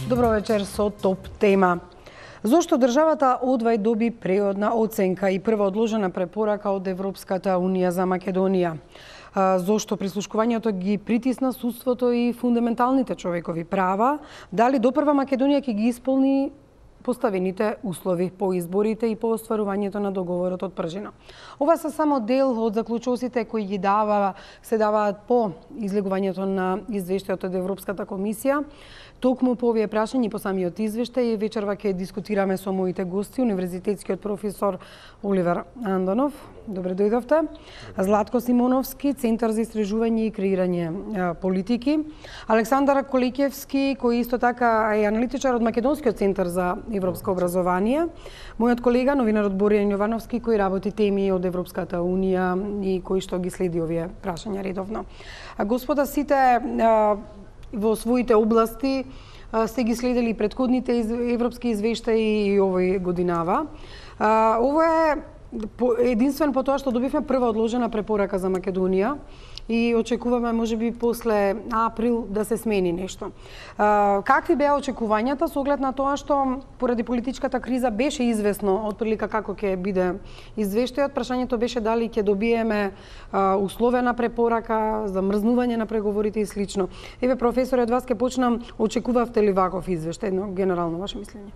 Добро вечер со топ тема. Зошто државата одвај доби преодна оценка и прва одложена препорака од Европската Унија за Македонија? Зошто прислушкувањето ги притисна судството и фундаменталните човекови права? Дали допрва Македонија ќе ги исполни поставените услови по изборите и по остварувањето на договорот од Пржина? Ова се само дел од заклучоците кои ги се даваат по излегувањето на извештајот од Европската комисија. Токму по овие прашања и по самиот извештај вечерва ќе дискутираме со моите гости, универзитетскиот професор Оливер Андонов. Добре дојдовте. Златко Симоновски, Центар за истражување и креирање политики. Александар Коликевски, кој исто така е аналитичар од Македонскиот центар за европско образование. Мојот колега, новинарот Боријан Јовановски, кој работи теми од Европската Унија и кој што ги следи овие прашања редовно. Господа, сите во своите области сте ги следели предходните европски извештаи и овој годинава. Ово е единствен по тоа што добивме прва одложена препорака за Македонија и очекуваме можеби после април да се смени нешто. Какви беа очекувањата со оглед на тоа што поради политичката криза беше известно отприлика како ќе биде извештајот? Прашањето беше дали ќе добиеме условена препорака, замрзнување на преговорите и слично. Еве, професоре, од вас ќе почнам. Очекувавте ли ваков извештај? Но генерално ваше мислење?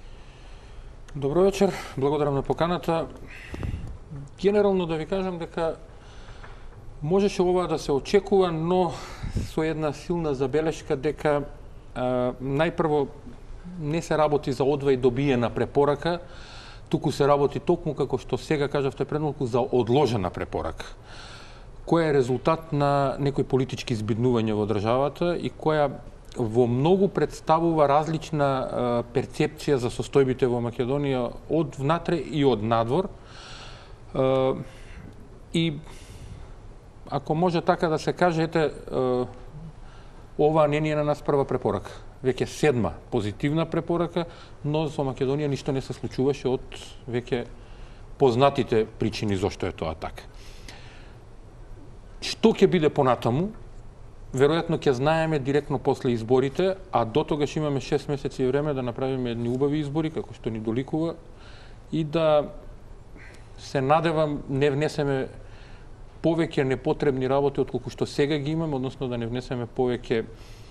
Добро вечер, благодарам на поканата. Генерално да ви кажам дека можеше ова да се очекува, но со една силна забелешка дека најпрво не се работи за одвај добиена препорака, туку се работи токму како што сега кажавте пред малку за одложена препорака, која е резултат на некои политички збиднувања во државата и која во многу представува различна перцепција за состојбите во Македонија од внатре и од надвор. И ако може така да се каже, ете, ова не е на нас прва препорака. Веќе седма позитивна препорака, но со Македонија ништо не се случуваше од веќе познатите причини зошто е тоа така. Што ќе биде понатаму? Веројатно ќе знаеме директно после изборите, а до тогаш имаме 6 месеци време да направиме едни убави избори, како што ни доликува, и да се надевам не внесеме повеќе непотребни работи отколку што сега ги имаме, односно да не внесеме повеќе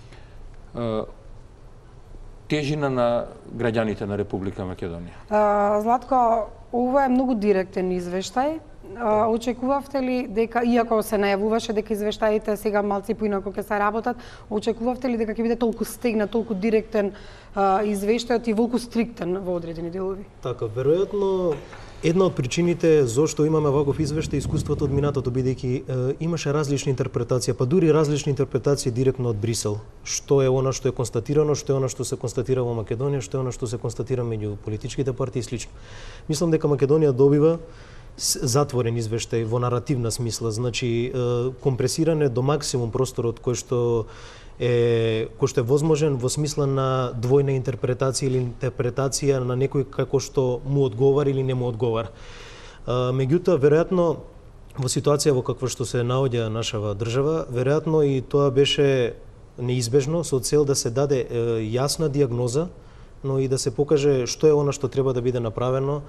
тежина на граѓаните на Република Македонија. Златко, ова е многу директен извештај. Очекувавте ли дека, иако се најавуваше дека извештаите сега малци поинако ќе се работат, очекувавте ли дека ќе биде толку стегнат, толку директен извештајот и волку стриктен во одредени делови? Така, веројатно една од причините зошто имаме ваков извештај искуството од минатото, бидејќи имаше различни интерпретации, па дури различни интерпретации директно од Брисел. Што е она што е констатирано, што е она што се констатира во Македонија, што е она што се констатира меѓу политичките партии и слично. Мислам дека Македонија добива затворен извештај во наративна смисла, значи компресиране до максимум просторот кој што е возможен во смисла на двојна интерпретација или интерпретација на некој како што му одговара или не му одговара. Меѓутоа, веројатно, во ситуација во каква што се наоѓа нашава држава, веројатно и тоа беше неизбежно со цел да се даде јасна диагноза, но и да се покаже што е она што треба да биде направено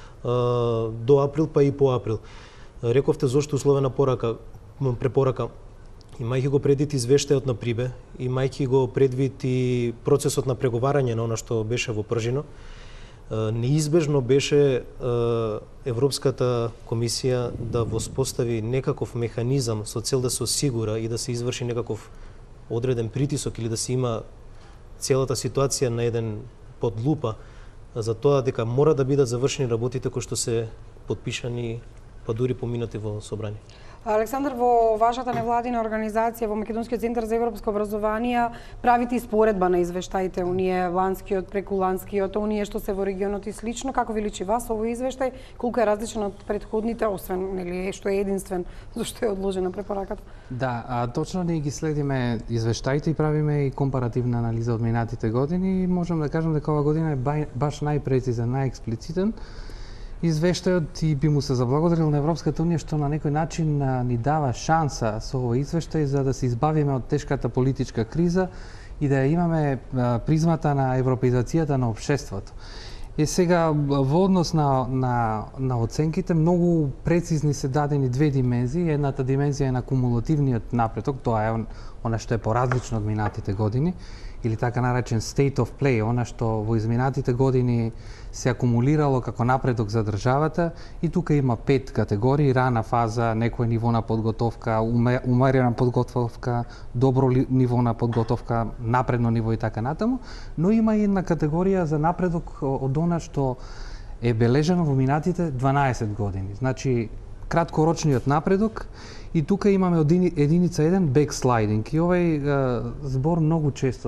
до април, па и по април. Рековте зошто условена препорака. Имајќи го предвид извештајот на Прибе, имајќи го предвид и процесот на преговарање на она што беше во Пржино, неизбежно беше Европската комисија да воспостави некаков механизам со цел да се осигура и да се изврши некаков одреден притисок или да се има целата ситуација на еден под лупа за тоа дека мора да бидат завршени работите кои што се потпишани, па дури поминати во собрание. Александар, во вашата невладина организација, во Македонскиот центар за европско образование, правите испоредба на извештаите, оние ланскиот, прекуланскиот, оние што се во регионот и слично. Како ви личи вас овој извештај? Колку е различен од претходните, освен нели што е единствен, зашто е одложена препораката? Да, точно ние ги следиме извештаите и правиме и компаративна анализа од минатите години и можам да кажам дека ова година е баш најпрецизен, најексплицитен. Извештајот и би му се заблагодарил на Европската Унија што на некој начин ни дава шанса со овој извештај за да се избавиме од тешката политичка криза и да имаме призмата на европеизацијата на општеството. И сега во однос на оценките многу прецизни се дадени две димензии. Едната димензија е на кумулативниот напредок, тоа е она што е поразлично од минатите години, или така наречен state of play, она што во изминатите години се акумулирало како напредок за државата, и тука има 5 категории: рана фаза, некој ниво на подготовка, умерена подготовка, добро ниво на подготовка, напредно ниво и така натаму, но има и една категорија за напредок од она што е бележено во минатите 12 години. Значи, краткорочниот напредок, и тука имаме единица 1 бекслайдинг. И овој збор многу често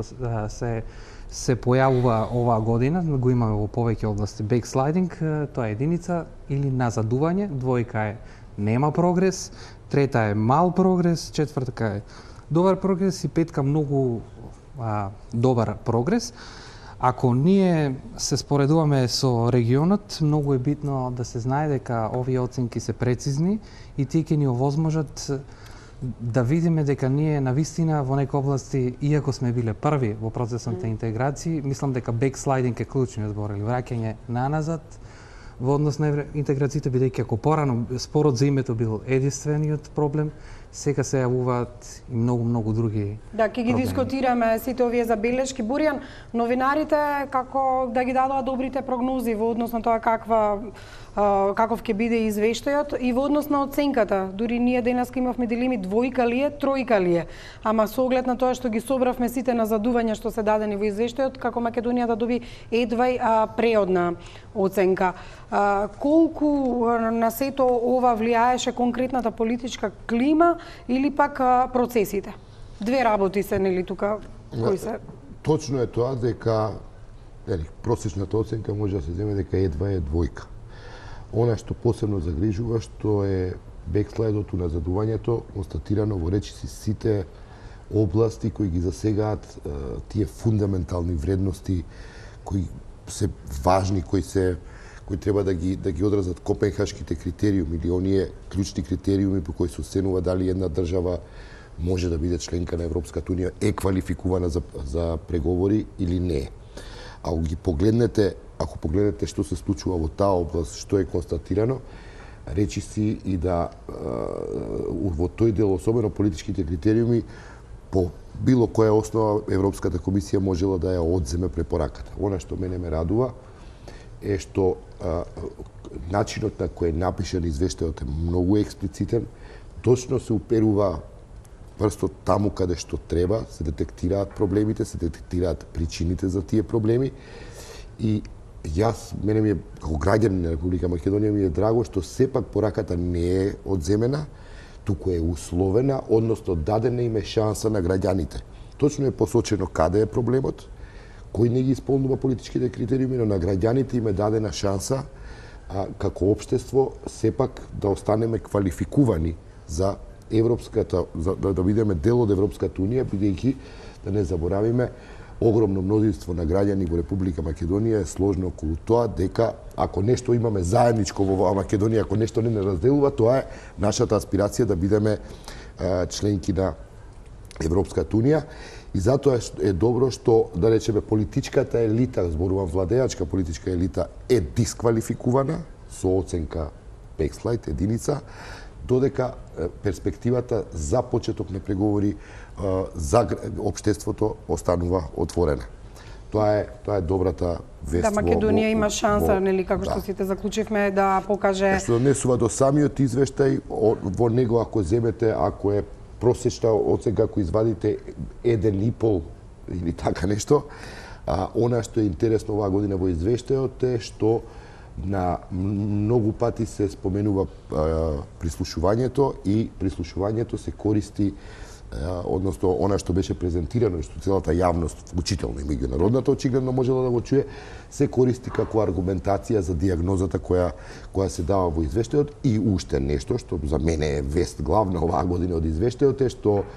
се појавува оваа година, го имаме во повеќе области. Бекслайдинг, тоа е единица или назадување, двојка е нема прогрес, трета е мал прогрес, четвртка е добар прогрес и петка многу добар прогрес. Ако ние се споредуваме со регионот, многу е битно да се знае дека овие оценки се прецизни и тие ќе ни овозможат да видиме дека ние навистина во некои области, иако сме биле први во процесот на интеграција, мислам дека бекслайдинг е клучниот збор, или враќање наназад во однос на интеграцијата, бидејќи ако порано спорот за името бил единствениот проблем, сега се јавуваат и многу други. Да, ќе ги дискутираме сите овие забелешки. Боријан, новинарите како да ги дадоа добрите прогнози во однос на тоа каков ќе биде извештајот и во однос на оценката. Дури ние денеска имавме дилеми двојка ли е, тројка ли е. Ама со оглед на тоа што ги собравме сите назадувања што се дадени во извештајот, како Македонија да доби едва преодна оценка. Колку на сето ова влијаеше конкретната политичка клима или пак процесите? Две работи се, нели, тука, кои се? Точно е тоа дека просечната оценка може да се земе дека едва е двојка. Она што посебно загрижува, што е бекслайдот, назадувањето, констатирано во речиси сите области кои ги засегаат тие фундаментални вредности кои се важни, кои треба да ги одразат копенхашките критериуми или оние клучни критериуми по кои се оценува дали една држава може да биде членка на Европската унија, е квалификувана за преговори или не. Ако погледнете што се случува во таа област, што е констатирано, речиси и да во тој дел, особено политичките критериуми, по било која основа Европската комисија можела да ја одземе препораката. Она што мене ме радува е што начинот на кој е напишан извештајот е многу експлицитен, точно се уперува прстот таму каде што треба, се детектираат проблемите, се детектираат причините за тие проблеми. И мене ми е, како граѓанин на Република Македонија, ми е драго што сепак пораката не е одземена, туку е условена, односно дадена им е шанса на граѓаните. Точно е посочено каде е проблемот, кој не ги исполнува политичките критериуми, но на граѓаните им е дадена шанса како општество сепак да останеме квалификувани за да бидеме дел од Европската унија, бидејќи да не заборавиме огромно мнозинство на граѓани во Република Македонија е сложно околу тоа дека ако нешто имаме заедничко во Македонија, ако нешто не разделува, тоа е нашата аспирација да бидеме членки на Европската унија. И затоа е добро што, да речеме, политичката елита, зборувам владеачка политичка елита, е дисквалификувана со оценка бекслайд, единица, додека перспективата за почеток на преговори за општеството останува отворена. Тоа е добрата вест. Да, Македонија има шанса, нели, како што сите заклучивме, да покаже... Што донесува до самиот извештај, во него ако земете, ако е просечна оценка, ако извадите 1,5 или така нешто, она што е интересно оваа година во извештајот е што на многу пати се споменува прислушувањето и прислушувањето се користи, односно она што беше презентирано и што целата јавност, вклучително и меѓународната, очигледно можела да го чуе, се користи како аргументација за дијагнозата која се дава во извештајот. И уште нешто што за мене е вест главна оваа година од извештајот е што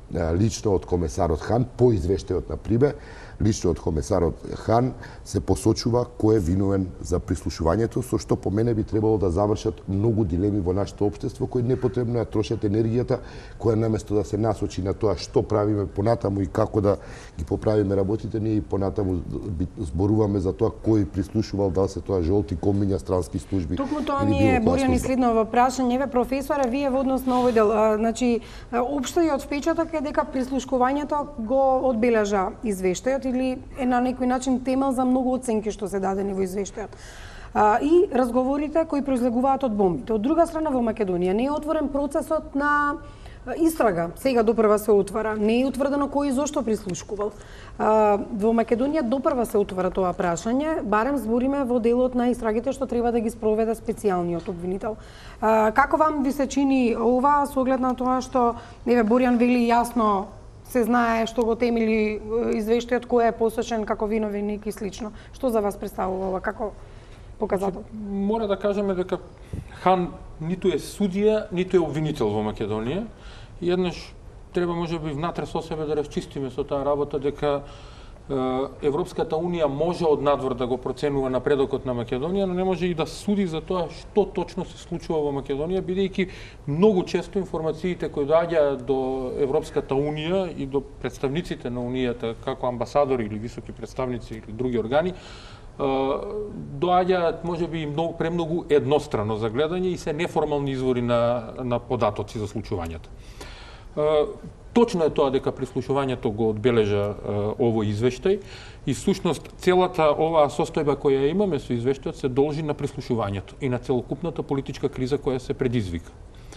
лично од комесарот Хан, по извештајот на Прибе, лично од комесарот Хан се посочува кој е виновен за прислушувањето, со што по мене би требало да завршат многу дилеми во нашето општество, кои непотребно ја трошат енергијата, која наместо да се насочи на тоа што правиме понатаму и како да ги поправиме работите, ние и понатаму зборуваме за тоа кој прислушувал, дали се тоа жолти комбиња, странски служби. Токму тоа ми е Борјан и следно прашање, професоре, вие во однос на овој дел, значи општиот впечаток е дека прислушкувањето го одбележа извештајот или е на некој начин темел за многу оценки што се дадени во извештајот. И разговорите кои произлегуваат од бомбите. Од друга страна, во Македонија не е отворен процесот на истрага. Сега допрва се отвара. Не е утврдено кој и зошто прислушкувал. Во Македонија допрва се отвара тоа прашање, барем збориме во делот на истрагите што треба да ги спроведе специјалниот обвинител. Како вам ви се чини ова со оглед на тоа што Борјан вели јасно се знае што го темели извештајот, кој е посочен како виновник и слично. Што за вас представува ова како показател? Мора да кажеме дека Хан ниту е судија, ниту е обвинител во Македонија. И еднаш треба можеби внатре со себе да расчистиме со таа работа дека Европската Унија може од надвор да го проценува напредокот на Македонија, но не може и да суди за тоа што точно се случува во Македонија, бидејќи многу често информациите кои доаѓаат до Европската Унија и до представниците на Унијата, како амбасадори или високи представници или други органи, доаѓаат можеби и премногу еднострано за гледање и се неформални извори на податоци за случувањата. Точно е тоа дека прислушувањето го одбележа овој извештај и всушност целата оваа состојба која имаме со извештајот се должи на прислушувањето и на целокупната политичка криза која се предизвика.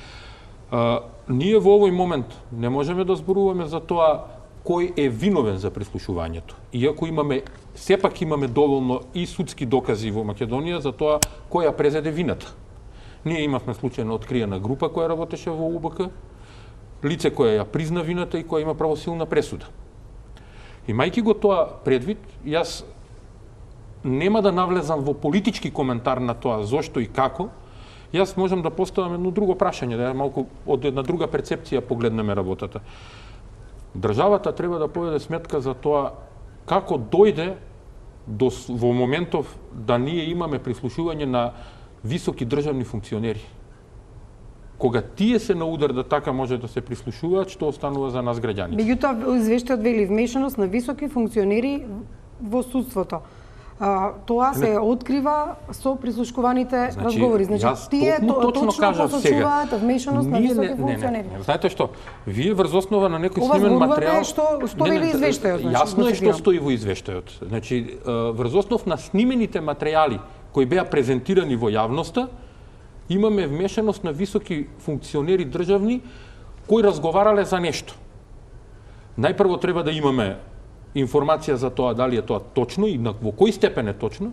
Ние во овој момент не можеме да зборуваме за тоа кој е виновен за прислушувањето. Иако сепак имаме доволно и судски докази во Македонија за тоа која презеде вината. Ние имавме случајно откриена група која работеше во УБК, лице која ја призна вината и која има правосилна пресуда. Имајќи го тоа предвид, јас нема да навлезам во политички коментар на тоа зошто и како, јас можам да поставам едно друго прашање, да малку од една друга перцепција погледнеме работата. Државата треба да поведе сметка за тоа како дојде во моментов да ние имаме прислушување на високи државни функционери. Кога тие се на удар да така може да се прислушуваат, што останува за нас граѓаните? Меѓутоа, извештајот вели вмешаност на високи функционери во судството. Тоа се открива со прислушкуваните разговори. Значи, тие точно посочуваат вмешаност на високи функционери. Знаете што? Вие врз основа на некој снимен материјал... Што вели извештајот? Јасно е што стои во извештајот. Значи, врз основа на снимените материјали кои беа презентирани во јавноста, имаме вмешаност на високи функционери државни кои разговарале за нешто. Најпрво треба да имаме информација за тоа дали е тоа точно и во кој степен е точно.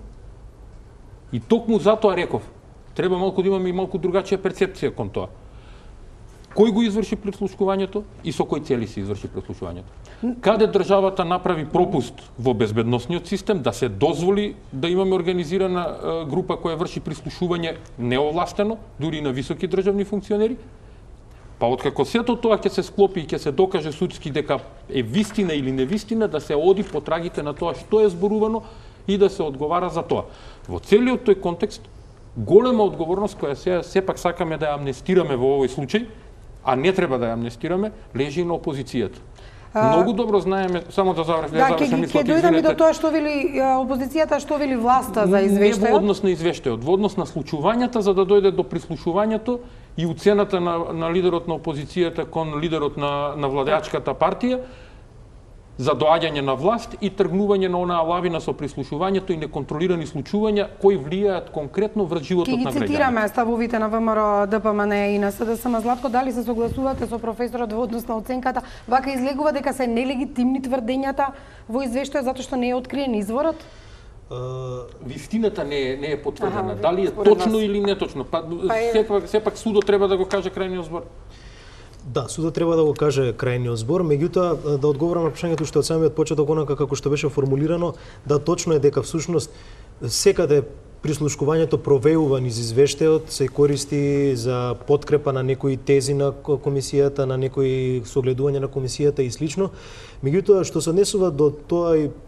И токму затоа реков, треба малку да имаме и малку другачија перцепција кон тоа. Кој го изврши прислушкувањето и со кои цели се изврши прислушкувањето? Каде државата направи пропуст во безбедносниот систем да се дозволи да имаме организирана група која врши прислушување неовластено, дури и на високи државни функционери? Па откако сето тоа ќе се склопи и ќе се докаже судски дека е вистина или невистина, да се оди по трагите на тоа што е зборувано и да се одговара за тоа. Во целиот тој контекст, голема одговорност која сепак сакаме да ја амнестираме во овој случај, а не треба да ја амнестираме, лежи на опозицијата. Многу добро знаеме, само да завршам мислата, ќе дојдеме до тоа што вели опозицијата, што вели власта за извештајот. Не во однос на извештајот, во однос на случувањата за да дојде до прислушувањето и уцената на лидерот на опозицијата кон лидерот на владеачката партија за доаѓање на власт и тргнување на онаа лавина со прислушувањето и неконтролирани случувања кои влијаат конкретно врз животот на граѓаните. Ќе ги цитираме ставовите на ВМРО, ДПМН и на СДСМ. Златко, дали се согласувате со професорот во однос на оценката? Вака излегува дека се нелегитимни тврдењата во извештајот затоа што не е откриен изворот? Вистината не е потврдена. Дали е точно или не точно? Сепак судот треба да го каже крајниот збор. Да, судот треба да го каже крајниот збор, меѓутоа да одговорам на прашањето што од самиот почеток онака како што беше формулирано, да точно е дека всушност секаде прислушкувањето провеува низ извештајот, се користи за подкрепа на некои тези на комисијата, на некои согледување на комисијата и слично. Меѓутоа, што се однесува до тоа и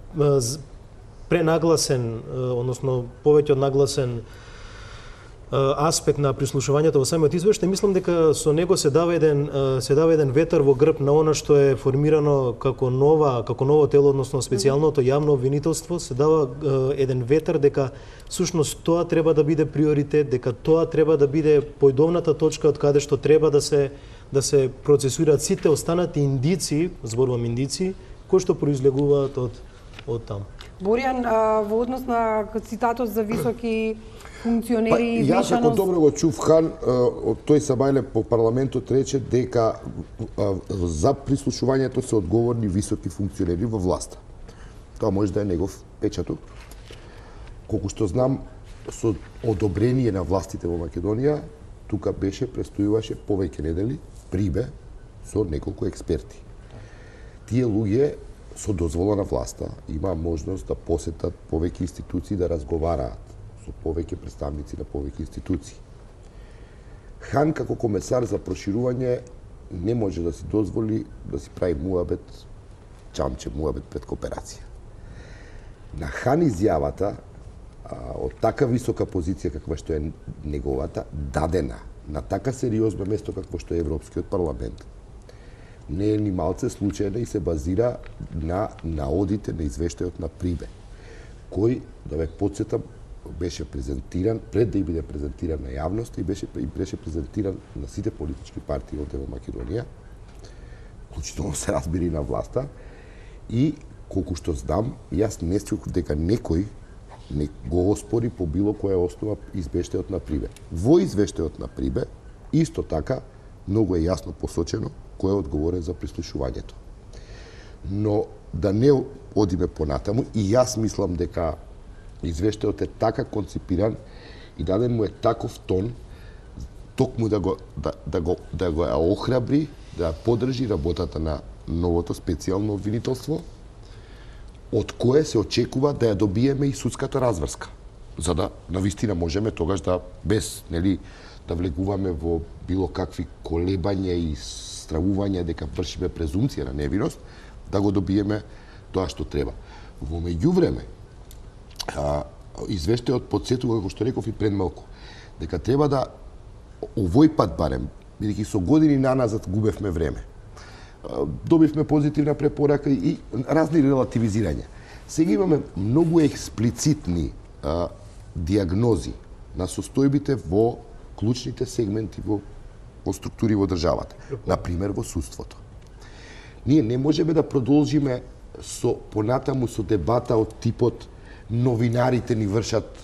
пренагласен, односно повеќе од нагласен аспект на прислушувањето во самиот извештај, мислам дека со него се дава еден ветер во грб на она што е формирано како ново тело, односно специјалното јавно обвинителство, се дава еден ветер дека всушност тоа треба да биде приоритет, дека тоа треба да биде појдовната точка од каде што треба да се процесираат сите останати индици, зборувам индици, кои што произлегуваат од таму. Боријан, во однос на цитатот за високи функционери Јас ако добро го чув Хан, тој Сабајле по парламентот рече дека за прислушувањето се одговорни високи функционери во власта. Тоа може да е негов печаток. Колку што знам, со одобрение на властите во Македонија, тука престојуваше повеќе недели прибе со неколку експерти. Тие луѓе со дозвола на власта има можност да посетат повеќе институции, да разговараат со повеќе представници на повеќе институции. Хан како комесар за проширување не може да си дозволи да си прави муабет, чамче муабет пред кооперација. На Хан изјавата од така висока позиција каква што е неговата, дадена на така сериозно место какво што е Европскиот парламент, не е ни малце случајна и се базира на наодите на извештајот на Прибе, кој, да ве потсетам, беше презентиран, пред да и биде презентиран на јавност, и беше презентиран на сите политички партии овде во Македонија, вклучително се разбери на власта, и колку што знам, јас не чув дека некој не го оспори по било која основа извештајот на Прибе. Во извештајот на Прибе, исто така, многу е јасно посочено кој е одговорен за прислушувањето. Но да не одиме понатаму, и јас мислам дека извештајот е така конципиран и даден му е таков тон, токму да го охрабри, да поддржи работата на новото специјално обвинителство, од кое се очекува да ја добиеме и судската разврска, за да навистина можеме тогаш да без да влегуваме во било какви колебања и стравување дека вршиме презумција на невиност, да го добиеме тоа што треба. Во меѓувреме, извештајот потсетува, како што реков и пред малку, дека треба да овој пат барем, бидејќи со години наназад губевме време, добивме позитивна препорака и разни релативизирања. Сега имаме многу експлицитни диагнози на состојбите во клучните сегменти во структури во државата, например во судството. Ние не можеме да продолжиме понатаму со дебата од типот новинарите ни вршат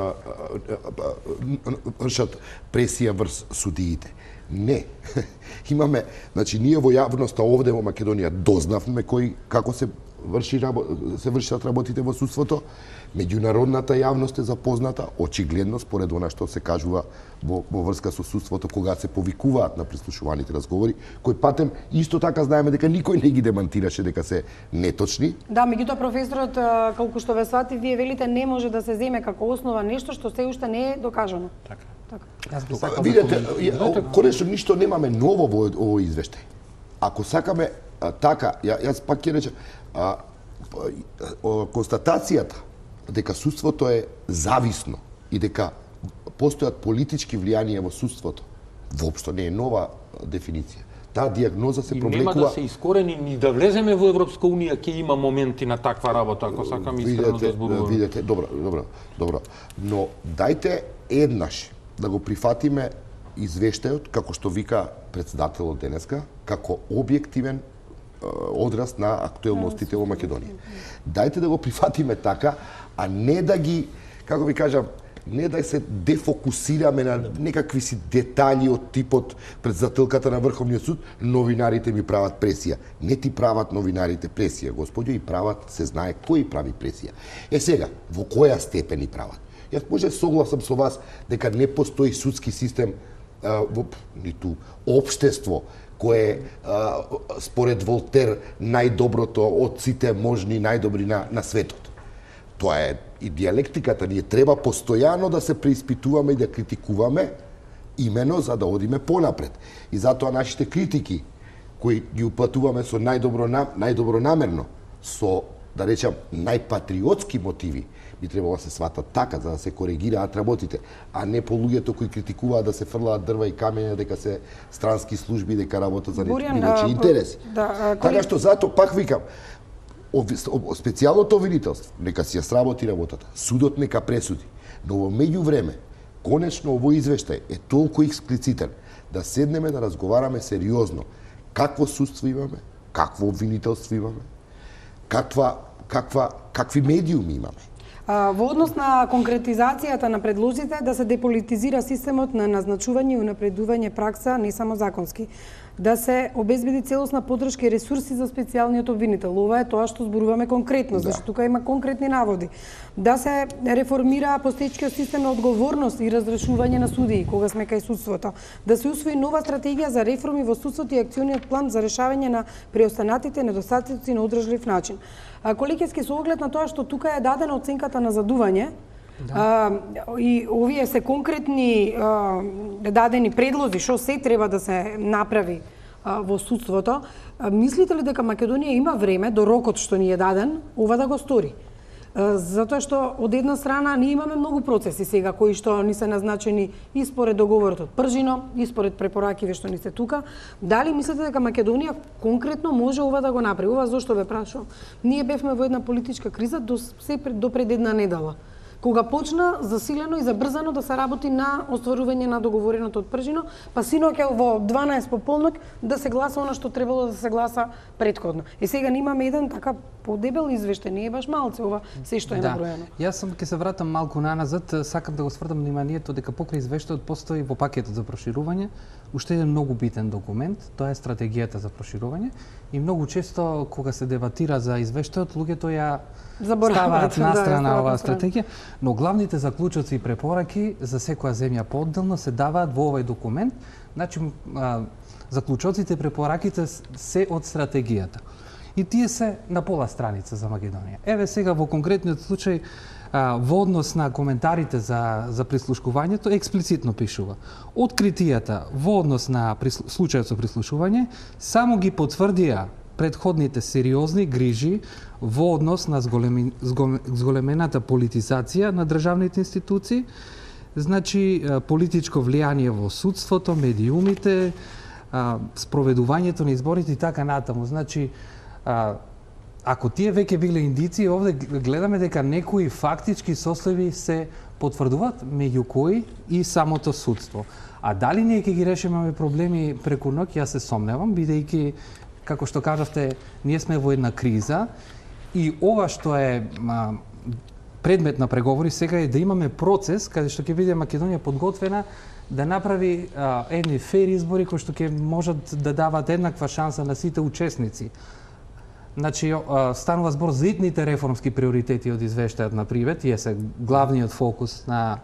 пресија врз судиите. Не. Имаме, значи ние во јавноста овде во Македонија дознавме како се вршат работите во судството. Меѓународната јавност е запозната, очигледно според она што се кажува во врска со судството кога се повикуваат на прислушуваните разговори, кои патем исто така знаеме дека никој не ги демантираше дека се неточни. Да, меѓутоа професорот, колку што ве свати, вие велите не може да се земе како основа нешто што се уште не е докажано. Така. Видете, конечно ништо немаме ново во овој извештај. Ако сакаме така, јас пак ќе речам, констатацијата дека судството е зависно и дека постојат политички влијанија во судството, воопшто не е нова дефиниција. Таа диагноза се провлекува. И нема да се искорени ни да влеземе во Европска унија, ќе има моменти на таква работа, ако сакаме искрено да зборуваме. Видете, добро. Но дајте еднаш да го прифатиме извештајот, како што вика председателот денеска, како објективен одраз на актуелностите во Македонија. Дајте да го прифатиме така, а не да ги, како ви кажам, не да се дефокусираме на некакви си детали од типот пред затилката на Врховниот суд, новинарите ми прават пресија. Не ти прават новинарите пресија, господјо, и прават, се знае кој прави пресија. Сега, во која степен и прават? Јас може согласам со вас дека не постои судски систем ниту општество кое според Волтер најдоброто од сите можни најдобри на светот. Тоа е и диалектиката. Ние треба постојано да се преиспитуваме и да критикуваме, имено за да одиме понапред. И затоа нашите критики, кои ги упатуваме со најдобро намерно, со, да речам, најпатриотски мотиви, би требало да се сватат така, за да се коригираат работите, а не по луѓето кои критикуваат да се фрлаат дрва и камења, дека се странски служби, дека работат за нечии интереси. Така што затоа пак викам, специјалното обвинителство нека си ја сработи работата, судот нека пресуди, но во меѓувреме конечно овој извештај е толку експлицитен да седнеме да разговараме сериозно какво судство имаме, какво обвинителство имаме, какви медиуми имаме. Во однос на конкретизацијата на предлозите да се деполитизира системот на назначување и унапредување пракса не само законски, да се обезбеди целосна поддршка и ресурси за специјалниот обвинител. Ова е тоа што зборуваме конкретно, значи тука има конкретни наводи. Да се реформира постоечкиот систем на одговорност и разрешување на судии, кога сме кај судството. Да се усвои нова стратегија за реформи во судството и акциониот план за решавање на преостанатите недостатоци на одржлив начин. Колегиски, со оглед на тоа што тука е дадена оценката на задување, и овие се конкретни дадени предлози што се треба да се направи во судството, мислите ли дека Македонија има време до рокот што ни е даден ова да го стори? Затоа што од една страна ние имаме многу процеси сега кои што ни се назначени и според договорот од Пржино, и според препоракиве што ни се тука. Дали мислите дека Македонија конкретно може ова да го направи? Ова зошто ве прашувам? Ние бевме во една политичка криза до пред една недела, кога почна засилено и забрзано да се работи на остварување на договореното од Пржино, па синоќа во 12 пополнок да се гласа она што требало да се гласа претходно. И сега имаме еден така подебел извештај, не е баш малце ова се што е наброено. Јас ќе се вратам малку наназад, сакам да го сврдам вниманието дека покрај извештајот постои во пакетот за проширување уште еден многу битен документ, тоа е стратегијата за проширување и многу често кога се дебатира за извештајот луѓето ја ставаат настрана оваа стратегија, но главните заклучоци и препораки за секоја земја поотделно се даваат во овој документ. Значи, заклучоците и препораките се од стратегијата. И тие се на пола страница за Македонија. Еве сега во конкретниот случај, во однос на коментарите за прислушкувањето, експлицитно пишува: откритијата во однос на случајот со прислушување само ги потврдија предходните сериозни грижи во однос на зголемената политизација на државните институции, значи политичко влијание во судството, медиумите, спроведувањето на изборите и така натаму. Значи, ако тие веќе биле индици, овде гледаме дека некои фактички состојби се потврдуваат, меѓу кои и самото судство. А дали ние ќе ги решиме проблеми преку ноќ, јас се сомневам, бидејќи, како што кажавте, ние сме во една криза и ова што е предмет на преговори сега е да имаме процес каде што ќе биде Македонија подготвена да направи едни фер избори кои што ќе можат да дават еднаква шанса на сите учесници. Значи, станува збор за итните реформски приоритети од извештајот на Привет, тие се главниот фокус на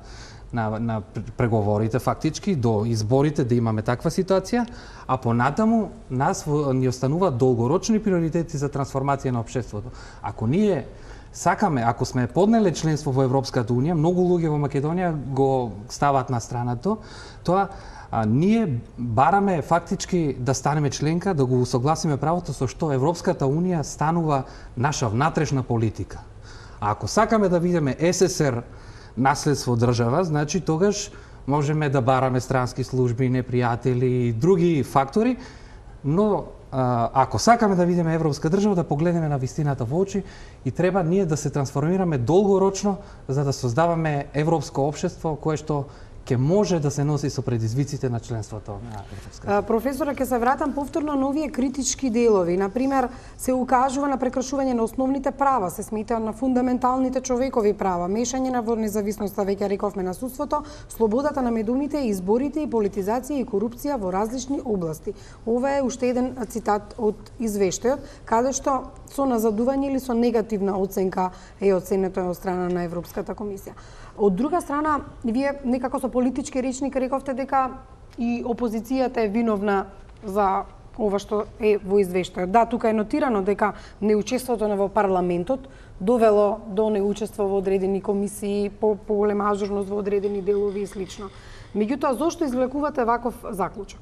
преговорите фактички до изборите да имаме таква ситуација, а понатаму нас ни остануваат долгорочни приоритети за трансформација на општеството. Ако ние сакаме, ако сме поднеле членство во Европската унија, многу луѓе во Македонија го стават на страната, тоа ние бараме фактички да станеме членка, да го усогласиме правото со што Европската унија станува наша внатрешна политика. А ако сакаме да видиме СССР наследство држава, значи тогаш можеме да бараме странски служби, непријатели и други фактори, но ако сакаме да видиме европска држава, да погледнеме на вистината во очи и треба ние да се трансформираме долгорочно за да создаваме европско општество кое што ќе може да се носи со предизвиците на членството на Европска. Професора, ќе се вратам повторно на овие критички делови. Например, се укажува на прекршување на основните права, се смета на фундаменталните човекови права, мешање на во независноста, веќе рековме, на судството, слободата на медиумите, изборите и политизација и корупција во различни области. Ова е уште еден цитат од извештајот, каде што со назадување или со негативна оценка е оценето од страна на Европската комисија. Од друга страна, вие некако со политички речник рековте дека и опозицијата е виновна за ова што е во извештајот. Да, тука е нотирано дека неучеството во парламентот довело до неучество во одредени комисии, поголема ажурност во одредени делови и слично. Меѓутоа, зошто извлекувате ваков заклучок?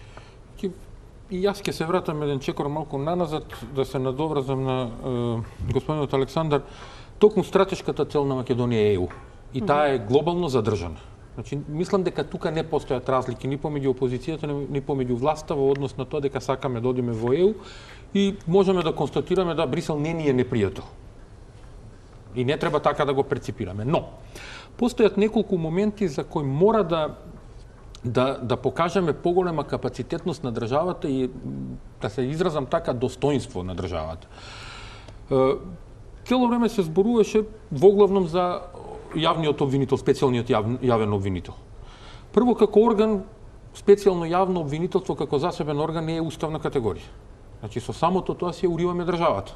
И јас ќе се вратам еден чекор малку наназад, да се надоврзам на господинот Александар. Токму стратешката цел на Македонија е ЕУ. И таа е глобално задржана. Значи, мислам дека тука не постојат разлики ни помеѓу опозицијата, ни помеѓу власта во однос на тоа дека сакаме да одиме во ЕУ и можеме да констатираме да Брисел не ни е непријател. И не треба така да го преципираме. Но, постојат неколку моменти за кои мора да покажеме поголема капацитетност на државата и да се изразам така достоинство на државата. Цело време се зборуваше воглавном за јавниот обвинител, специјалниот јавен обвинител. Прво, како орган, специјално јавно обвинителство како засебен орган не е уставна категорија. Значи, со самото тоа си ја уриваме државата.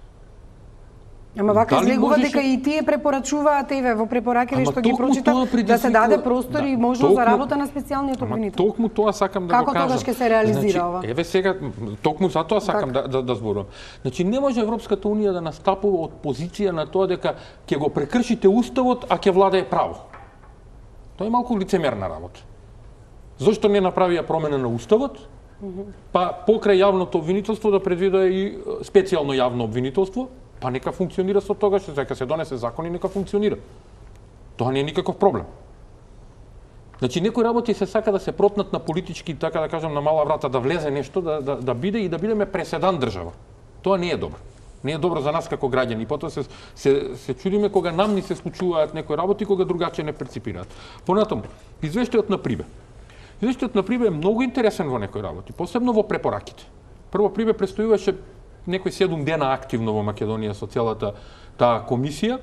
Ама вака излегува дека и тие препорачуваат во препораките што ги прочитав да се даде простор и можност за работа на специјалниот обвинител. Токму тоа сакам да го кажам. Како тогаш ќе се реализира ова? Еве сега, токму за тоа сакам да зборувам. Значи, не може Европската унија да настапува од позиција на тоа дека ќе го прекршите уставот, а ќе владее право. Тоа е малку лицемерна работа. Зошто не направија промена на уставот? Па покрај јавното обвинителство да предвиде и специјално јавно обвинителство? Па нека функционира со тогаш, дека се донесе закон и нека функционира. Тоа не е никаков проблем. Значи, некои работи се сака да се протнат на политички, така да кажам, на мала врата, да влезе нешто, да биде и да бидеме преседан држава. Тоа не е добро. Не е добро за нас како граѓани. Потоа се чудиме кога нам ни се случуваат некои работи, кога другаче не преципираат. Понатаму, извештајот на Прибе. Извештајот на Прибе е многу интересен во некои работи, посебно во препораките. Прво, Прибе престојуваше некои 7 дена активно во Македонија со целата таа комисија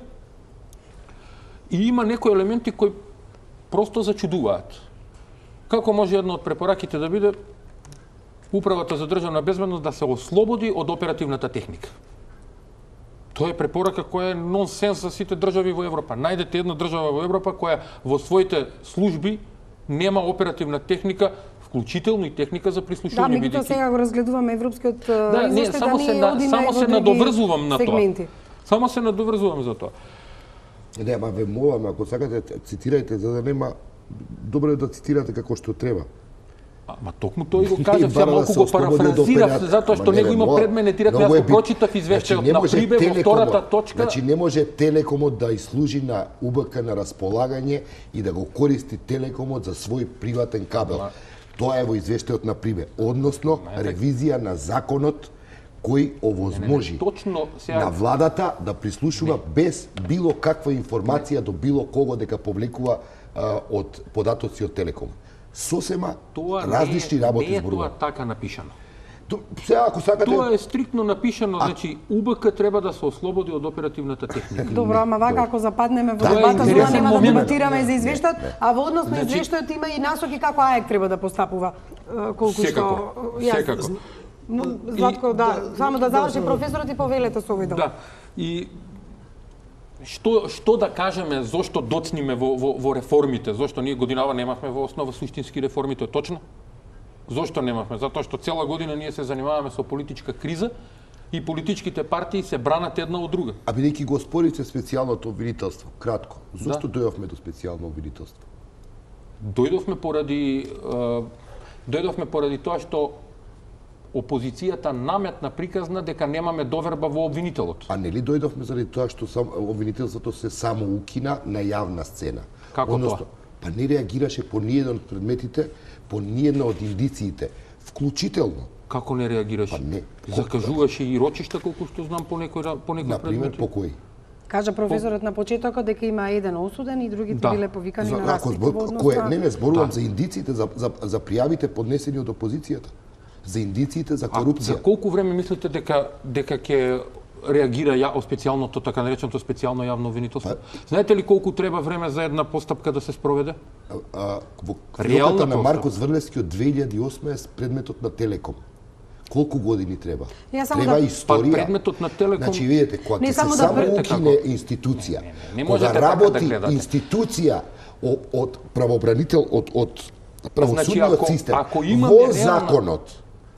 и има некои елементи кои просто зачудуваат. Како може една од препораките да биде Управата за државна безбедност да се ослободи од оперативната техника? Тоа е препорака која е нонсенс за сите држави во Европа. Најдете една држава во Европа која во своите служби нема оперативна техника, вклучително и техника за прислушување. Да, меѓутоа сега го разгледуваме европскиот само се надоврзувам на тоа. Само се надоврзувам за тоа. Не, ама ве молам, ако сакате цитирајте за да нема, добро е да цитирате како што треба. Ама токму тој го кажав, сега малку го парафразирав, затоа што него има пред мене директно, јас го прочитав извештајот на Прибе во втората точка. Значи не може Телекомот да изслужи на УБК на располагање и да го користи Телекомот за свој приватен кабел. Тоа е во извештајот на Прибе, односно ревизија на законот кој овозможи на владата да прислушува без било каква информација до било кого дека повлекува од податоци од Телеком. Сосема различни работи зборува. Не е тоа така напишано. Сега, ако сакате... Тоа е стриктно напишано, значи УБК треба да се ослободи од оперативната техника. Добро, ама вака ако западнеме во дебата, зона нема да дебатираме за извештајот, а во однос на извештајот има и насоки како АЕК треба да постапува, колку што... Секако. Златко, да, само да заврши професорот и повелете со овој дел. Да, и што да кажеме, зошто доцниме во реформите, зошто ние годинава немавме во основа суштински реформи, тоа е точно? Зошто немавме? Затоа што цела година ние се занимаваме со политичка криза и политичките партии се бранат една од друга. А бидејќи го спорите специјалното обвинителство, кратко, зошто дојдовме до специјално обвинителство? Дојдовме поради тоа што опозицијата наметна приказна дека немаме доверба во обвинителот. А нели дојдовме заради тоа што обвинителството се само укина на јавна сцена? Како тоа? Па не реагираше по ниеден од предметите, по ниедна од индициите, вклучително. Како не реагираше? Па не. Закажуваше и рочишта, колку што знам, по некои предмети. Например, по кои? Кажа професорот на почетокот дека има еден осуден и другите биле повикани на распит во однос на... Не зборувам за индициите, за пријавите поднесени од опозицијата. За индициите за корупција. За колку време мислите дека ќе реагира специјалното, така нареченото специјално јавно обвинителство? Знаете ли колку треба време за една постапка да се спроведе? Во книгата на Марко Зврлевски од 2008 е предметот на Телеком. Колку години треба? Треба историја. Предметот на Телеком... Значи, видите, кога ќе се само укине институција, кога работи институција од правобранител, од правосудниот систем, во законот,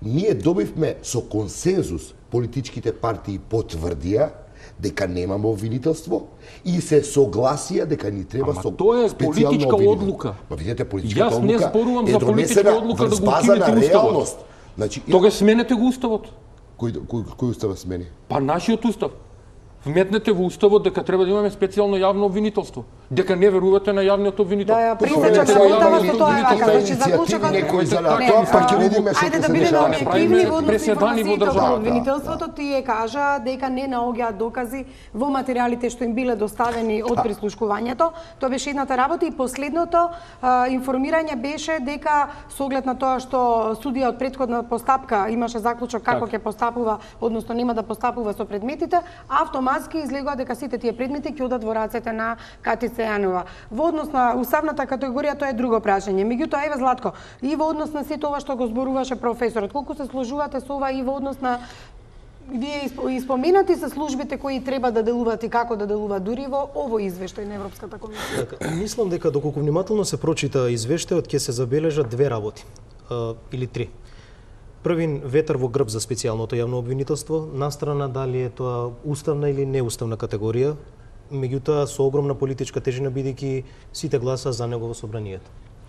ние добивме со консензус, политичките партии потврдија дека немаме обвинителство и се согласија дека ни треба со тоа е специјална политичка обвинителство. одлука. Па видете, политичката Јас не одлука зборувам е за политичка донесена одлука врз да го база укинете на уставот. реалност. Значи, Тога сменете го уставот. кој устав смени? Па нашиот устав. Вметнете во уставот дека треба да имаме специјално јавно обвинителство. Дека не верувате на јавниот обвинител. Да ја Тоа присечам е на јавно утава што тоа е обвинител. вака, значи заклучокот Некој за Не, тоа, па ќе видиме што Ајде ќе да се бидеме дешава. објективни во однос на преседани во информациите државата. од обвинителството, тие кажа дека не наоѓаат докази во материјалите што им биле доставени од прислушкувањето. Тоа беше едната работа и последното информирање беше дека со оглед на тоа што судија од претходна постапка имаше заклучок како ќе постапува, односно нема да постапува со предметите, автоматски излегува дека сите тие предмети ќе одат во рацете на Катица Јанова. Во однос на уставната категорија тоа е друго прашање. Меѓутоа, еве Златко, и во однос на сето ова што го зборуваше професорот, колку се сложувате со ова и во однос на вие испоменати се службите кои треба да делуваат и како да делуваат дури во овој извештај на Европската комисија? Така, мислам дека доколку внимателно се прочита извештајот ќе се забележат две работи или три. Првин, ветер во грб за специјалното јавно обвинителство, настрана дали е тоа уставна или неуставна категорија, меѓутоа со огромна политичка тежина бидејќи сите гласа за него во собранието.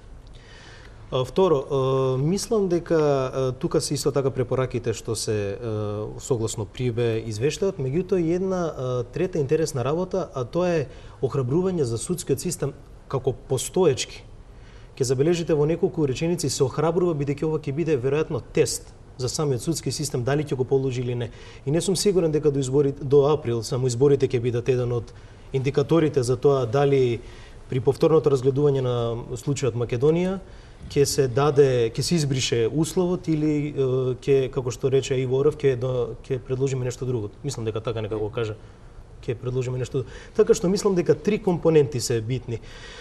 Второ, мислам дека тука се исто така препораките што се согласно Прибе извештаат, меѓутоа и една трета интересна работа, а тоа е охрабрување за судскиот систем како постоечки. Ќе забележите во неколку реченици се охрабрува бидејќи ова ќе биде веројатно тест за самиот судски систем дали ќе го положи или не. И не сум сигурен дека до април само изборите ќе бидат еден од индикаторите за тоа дали при повторното разгледување на случајот Македонија ќе се избрише условот или ќе, како што рече Иво Оров, ќе предложиме нешто друго. Мислам дека така некако кажа. Ќе предложиме нешто друго. Така што мислам дека три компоненти се битни.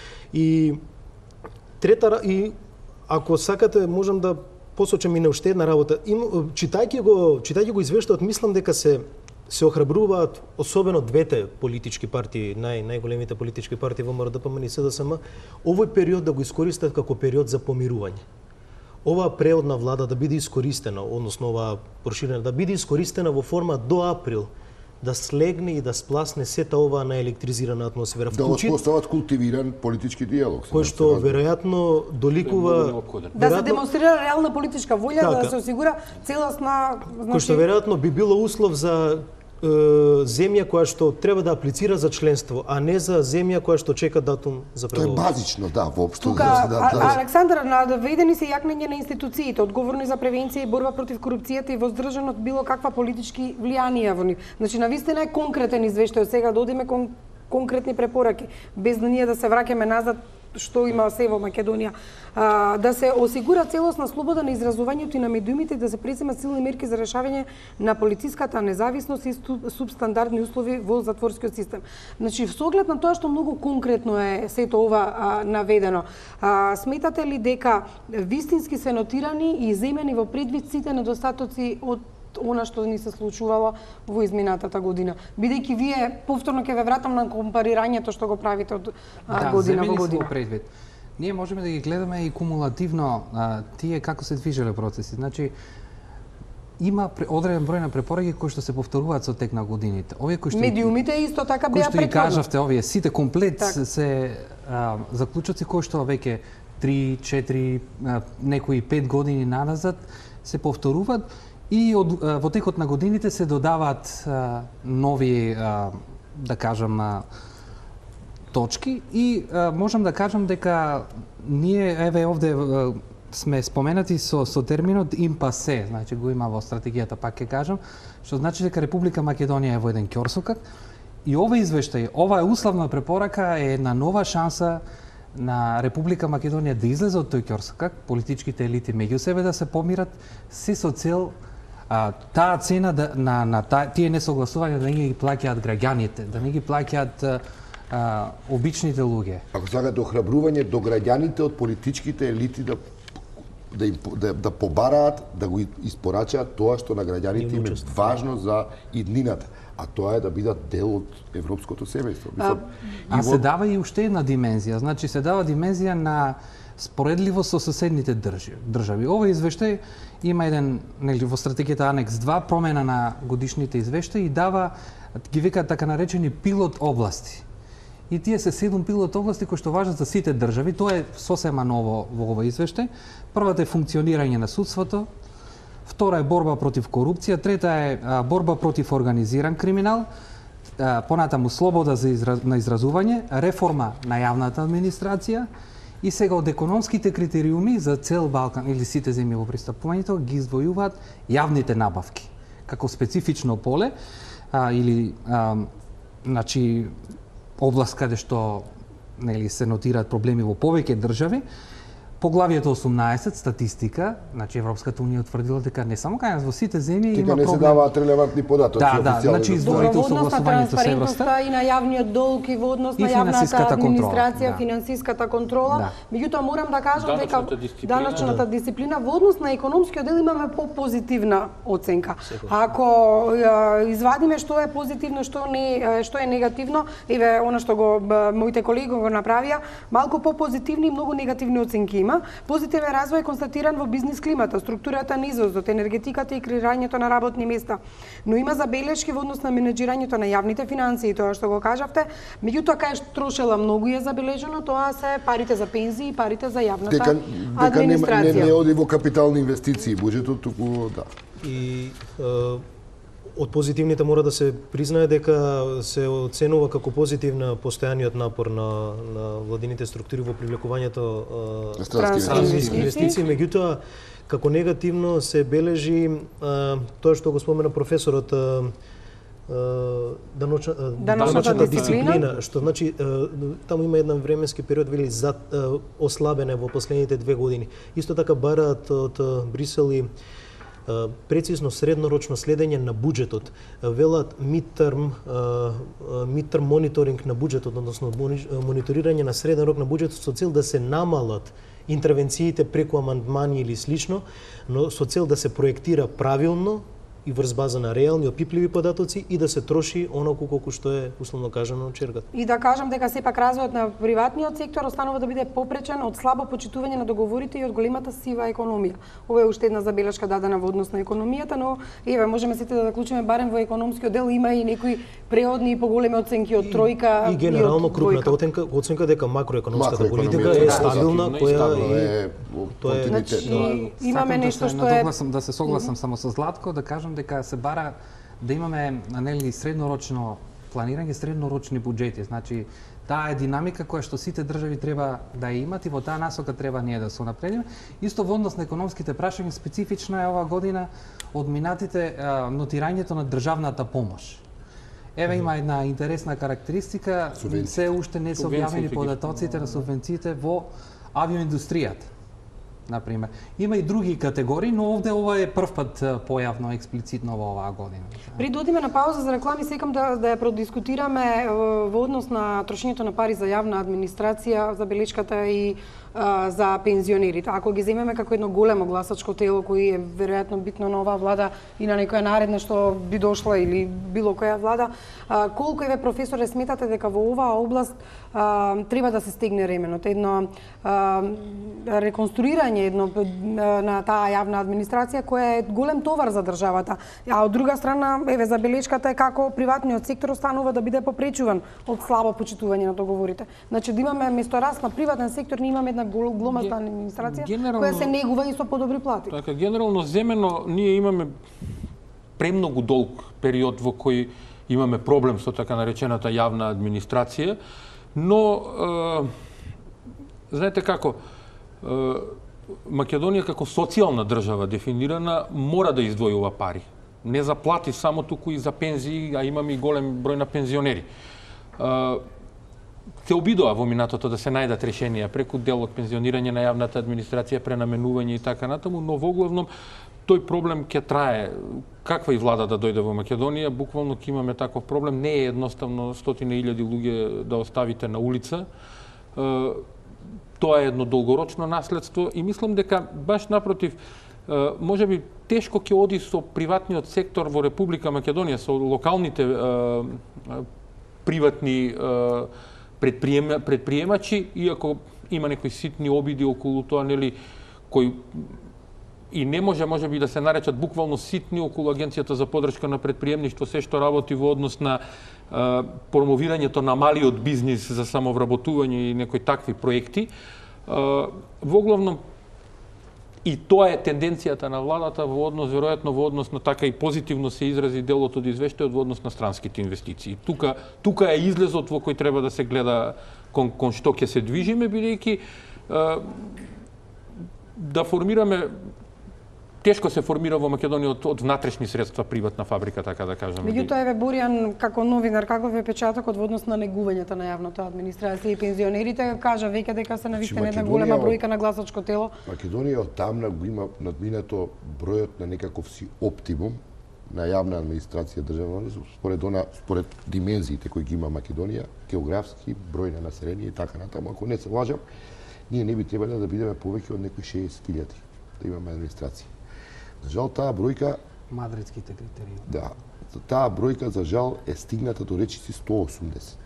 И трета, и ако сакате можам да посочам и на уште една работа. Читајќи го извештајот, мислам дека се охрабруваат особено двете политички партии, најголемите политички партии ВМРО, ДПМН и СДСМ, овој период да го искористат како период за помирување. Оваа преодна влада да биде искористена, односно оваа проширена, да биде искористена во форма до април, да слегне и да спласне сета оваа наелектризирана атмосфера. Даоспостават култивиран политички диалог. Кој што веројатно доликува... Да се демонстрира реална политичка волја, да се осигура целосна... Кој што веројатно би било услов за земја која што треба да аплицира за членство, а не за земја која што чека датум за превод. Тоа е базично, да, воопшто. Тука, Александар, наведени се јакнење на институциите, одговорни за превенција и борба против корупцијата и воздржан од било каква политички влијанија во нив. Значи, навистина е конкретен извештај, сега да одиме конкретни препораки, без да ние да се враќаме назад што има се во Македонија, да се осигура целосна слобода на изразувањето и на медиумите и да се преземат силни мерки за решавање на полициската независност и субстандардни услови во затворскиот систем. Значи, со оглед на тоа што многу конкретно е сето ова наведено, сметате ли дека вистински се нотирани и земени во предвид сите недостатоци од она што ни се случувало во изминатата година? Бидејќи вие повторно ќе ве вратам на компарирањето што го правите од година во година. Да, предвид. Ние можеме да ги гледаме и кумулативно тие како се движеле процеси. Значи, има одреден број на препораки кои што се повторуваат со тек на годините. Овие кои што медиумите исто така беа претходно. Кои што и кажавте, овие сите комплет се заклучоци кои што веќе 3, 4, некои 5 години назад се повторуваат. И во текот на годините се додаваат нови, да кажам, точки и можам да кажам дека ние, еве овде сме споменати со терминот импасе, значи го има во стратегијата, пак ќе кажам, што значи дека Република Македонија е во еден ќорсокак и овој извештај, оваа условна препорака е една нова шанса на Република Македонија да излезе од тој ќорсокак, политичките елити меѓу себе да се помират, се со цел таа цена на тие несогласувања да не ги плаќаат граѓаните, да не ги плаќаат обичните луѓе. Ако сакате охрабрување до граѓаните од политичките елити да да побараат, да го испорачаат тоа што на граѓаните им е важно за иднината, а тоа е да бидат дел од европското семејство. Се дава и уште една димензија, значи се дава димензија на споредливост со соседните држави. Овој извештај има еден, нели, во стратегијата Анекс 2 промена на годишните извештаи и дава, ги викаат така наречени пилот области. И тие се 7 пилот области кои што важат за сите држави. Тоа е сосема ново во овој извештај. Првата е функционирање на судството, втора е борба против корупција, трета е борба против организиран криминал, понатаму слобода на изразување, реформа на јавната администрација и сега од економските критериуми за цел Балкан или сите земји во пристапувањето ги издвојуваат јавните набавки како специфично поле значи област каде што нели се нотираат проблеми во повеќе држави. Поглавието 18 статистика, значи Европската унија утврдила дека не само кај нас во сите земји има проблем. Дека не се даваат релевантни податоци официјално. Значи издвоите согласувањето со Евростат и на јавниот долг и во однос на јавната администрација, финансиската контрола. Меѓутоа морам да кажам дека даначната дисциплина во однос на економскиот дел имаме попозитивна оценка. Ако извадиме што е позитивно, што е негативно, еве она што го моите колеги го направија, малку попозитивни и многу негативни оценки има. Позитивен развој е констатиран во бизнис климата, структурата на извозот, енергетиката и креирањето на работни места. Но има забелешки во однос на менеџирањето на јавните финансии, тоа што го кажавте. Меѓутоа кај што трошела многу е забележено, тоа се парите за пензии и парите за јавната администрација. Дека не оди во капитални инвестиции буџетот, туку да. И од позитивните мора да се признае дека се оценува како позитивна постојаниот напор на владините структури во привлекувањето странски инвестиции, меѓутоа како негативно се бележи тоа што го спомена професорот, даночната дисциплина, што значи таму има еден временски период вели ослабене во последните 2 години. Исто така бараат од Брисел и прецизно среднорочно следење на буџетот. Велат midterm мониторинг на буџетот, односно мониторирање на среден рок на буџетот со цел да се намалат интервенциите преку амандмани или слично, но со цел да се проектира правилно и врз база на реални опипливи податоци и да се троши оноку колку што е условно кажано чергата. И да кажам дека сепак развојот на приватниот сектор останува да биде попречен од слабо почитување на договорите и од големата сива економија. Ова е уште една забелешка дадена во однос на економијата, но еве можеме сите да заклучиме барем во економскиот дел има и некои преодни и поголеми оценки од тројка и генерално крупната оценка дека макроекономската политика е стабилна, која е имаме нешто што е да се согласам само со Златко, да кажам дека се бара да имаме нели среднорочно планирање, среднорочни буџети. Значи таа е динамика која што сите држави треба да ја имат и во таа насока треба ние да се напредиме. Исто во однос на економските прашања специфична е оваа година од минатите нотирањето на државната помош. Еве има една интересна карактеристика, се уште не се објавени податоците на субвенциите во авиоиндустријата. Например. Има и други категории, но овде ова е првпат појавно експлицитно во оваа година. При да одиме на пауза за реклами, секам да ја продискутираме во однос на трошењето на пари за јавна администрација, забелешката и за пензионерите. Ако ги земеме како едно големо гласачко тело кој е веројатно битно на оваа влада и на некоја наредна што би дошла или било која влада, колку еве професоре сметате дека во оваа област треба да се стегне ременот, едно реконструирање на таа јавна администрација која е голем товар за државата. А од друга страна, еве забелешката е како приватниот сектор останува да биде попречуван од слабо почитување на договорите. Значи да имаме место раст на приватен сектор, ние имаме една гломазна администрација која се негува и со подобри плати. Така, генерално земено ние имаме премногу долг период во кој имаме проблем со така наречената јавна администрација, но знаете како Македонија како социјална држава дефинирана мора да издвојува пари. Не за плати само, туку и за пензии, а имаме и голем број на пензионери. Се обидоа во минатото да се најдат решенија преку дел од пензионирање на јавната администрација, пренаменување и така натаму, но воглавном тој проблем ќе трае. Каква и влада да дојде во Македонија, буквално ќе имаме таков проблем. Не е едноставно 100.000 луѓе да оставите на улица. тоа е едно долгорочно наследство и мислам дека баш напротив, може би тешко ќе оди со приватниот сектор во Република Македонија, со локалните приватни предприемачи, иако има некои ситни обиди околу тоа, нели, кои и не може би да се наречат буквално ситни околу Агенцијата за поддршка на предприемништво, се што работи во однос на промовирањето на малиот бизнис за самовработување и некои такви проекти. Во главном и тоа е тенденцијата на владата во однос, веројатно во однос на така и позитивно се изрази делот од извештајот во однос на странските инвестиции. Тука е излезот во кој треба да се гледа кон што ќе се движиме, бидејќи да формираме, тешко се формира во Македонија од внатрешни средства приватна фабрика, така да кажеме. Меѓутоа, еве Боријан, како новинар, каков е печатокот во однос на негувањето на јавната администрација и пензионерите? Кажа веќе дека се навистина една голема бројка на гласачко тело. Македонија оттамна го има надминато бројот на некаков си оптимум на јавна администрација државна, според димензиите кои ги има Македонија, географски, број на население и така натаму. Ако не се лажам, ние не би требале да бидеме повеќе од некои 60.000 да имаме администрација. За жал, таа бројка... Мадридските критерии. Да. Таа бројка, за жал, е стигната до речиси 180.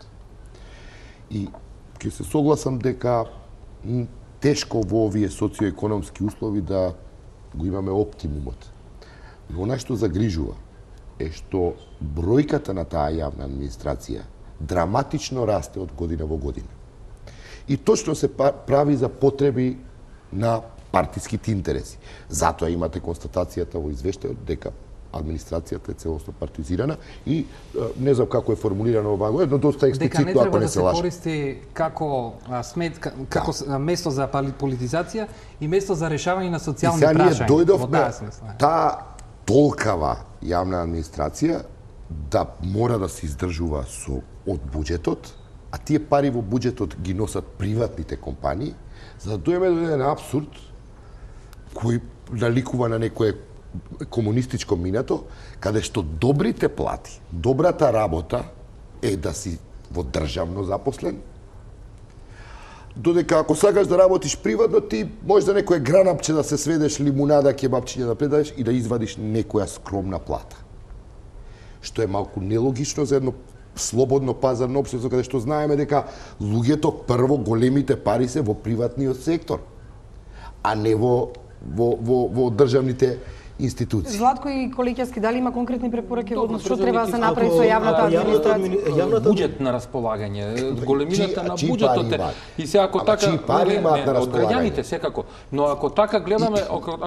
И ќе се согласам дека тешко во овие социоекономски услови да го имаме оптимумот. Но она што загрижува е што бројката на таа јавна администрација драматично расте од година во година. И точно се прави за потреби на партиските интереси. Затоа имате констатацијата во извештајот дека администрацијата е целосно партизирана и не знам како е формулирано ова, но доста експлицитно, ако не се лаже. Дека не треба да се користи како место за политизација и место за решавање на социјални прашања. Дојдовме таа толкава јавна администрација да мора да се издржува од буџетот, а тие пари во буџетот ги носат приватните компании, за да дојдеме до еден апсурд кој наликува на некое комунистичко минато, каде што добрите плати, добрата работа е да си во државно запослен, додека ако сакаш да работиш приватно, ти можеш за некое гранапче да се сведеш, лимунада, кебапчиња да предадеш и да извадиш некоја скромна плата. Што е малку нелогично за едно слободно пазарно општество, каде што знаеме дека луѓето прво големите пари се во приватниот сектор, а не во државните институции. Златко и Колеќевски, дали има конкретни препораки во однос што треба да се направи со јавната администрација? Буџет на располагање, големината на буџетот е. И се ако така од граѓаните секако, но ако така гледаме,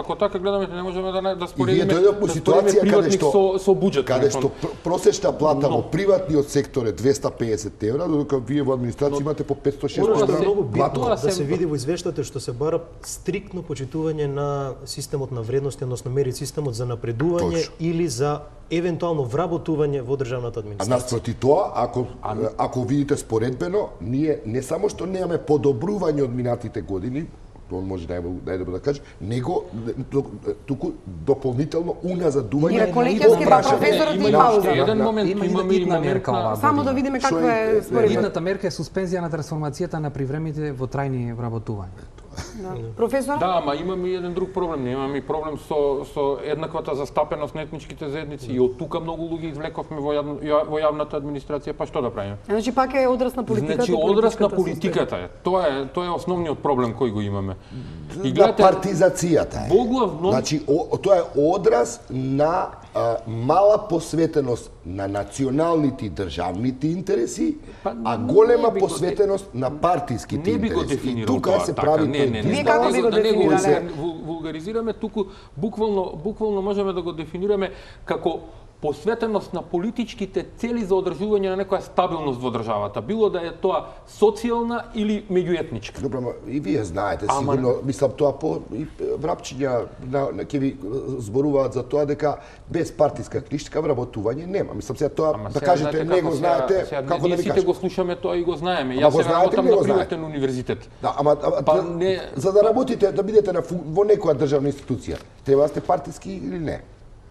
не можеме да споредиме приватник со буџет. Каде што просечна плата во приватниот сектор е 250 евра, додека вие во администрација имате по 500-600 евра. Многу битно да се види во извештајот што се бара стриктно почитување на системот на вредности, односно мери системот за напредување или за евентуално вработување во државната администрација. А наспроти тоа, ако видите споредбено, ние не само што немаме подобрување од минатите години, тоа може најдобро да каже, него туку дополнително уназадување. Колеќевски, професорот и пауза. Еден момент имаме и момент само да видиме каква е споредбата. Идната мерка е суспензија на трансформацијата на привремите во трајни вработувања. Професор? Да, ама имаме и еден друг проблем. Имаме и проблем со еднаквата застапеност на етничките заедници и од тука многу луѓе извлековме во јавната администрација, па што да правиме? Значи пак е одраз на политиката. Значи одраз на политиката е. Тоа е основниот проблем кој го имаме. И гледате, партизацијата е. Боглавно, значи тоа е одраз на мала посветеност на националните и државните интереси, а голема посветеност на партиските интереси. Не би го дефинирал тука се прави Вие како би го дефинирале? Вулгаризираме туку, буквално можеме да го дефинираме како посветеност на политичките цели за одржување на некоја стабилност во државата, било да е тоа социјална или меѓуетничка. Добро, и вие знаете сигурно, мислам тоа по врапчиња ќе ви зборуваат за тоа дека без партиска книжка вработување нема. Мислам сега тоа да кажете не го знаете, како да ви кажете. Сите го слушаме тоа и го знаеме. Јас се работам на приватен универзитет. Да, ама за да работите, да бидете во некоја државна институција, треба да сте партиски или не?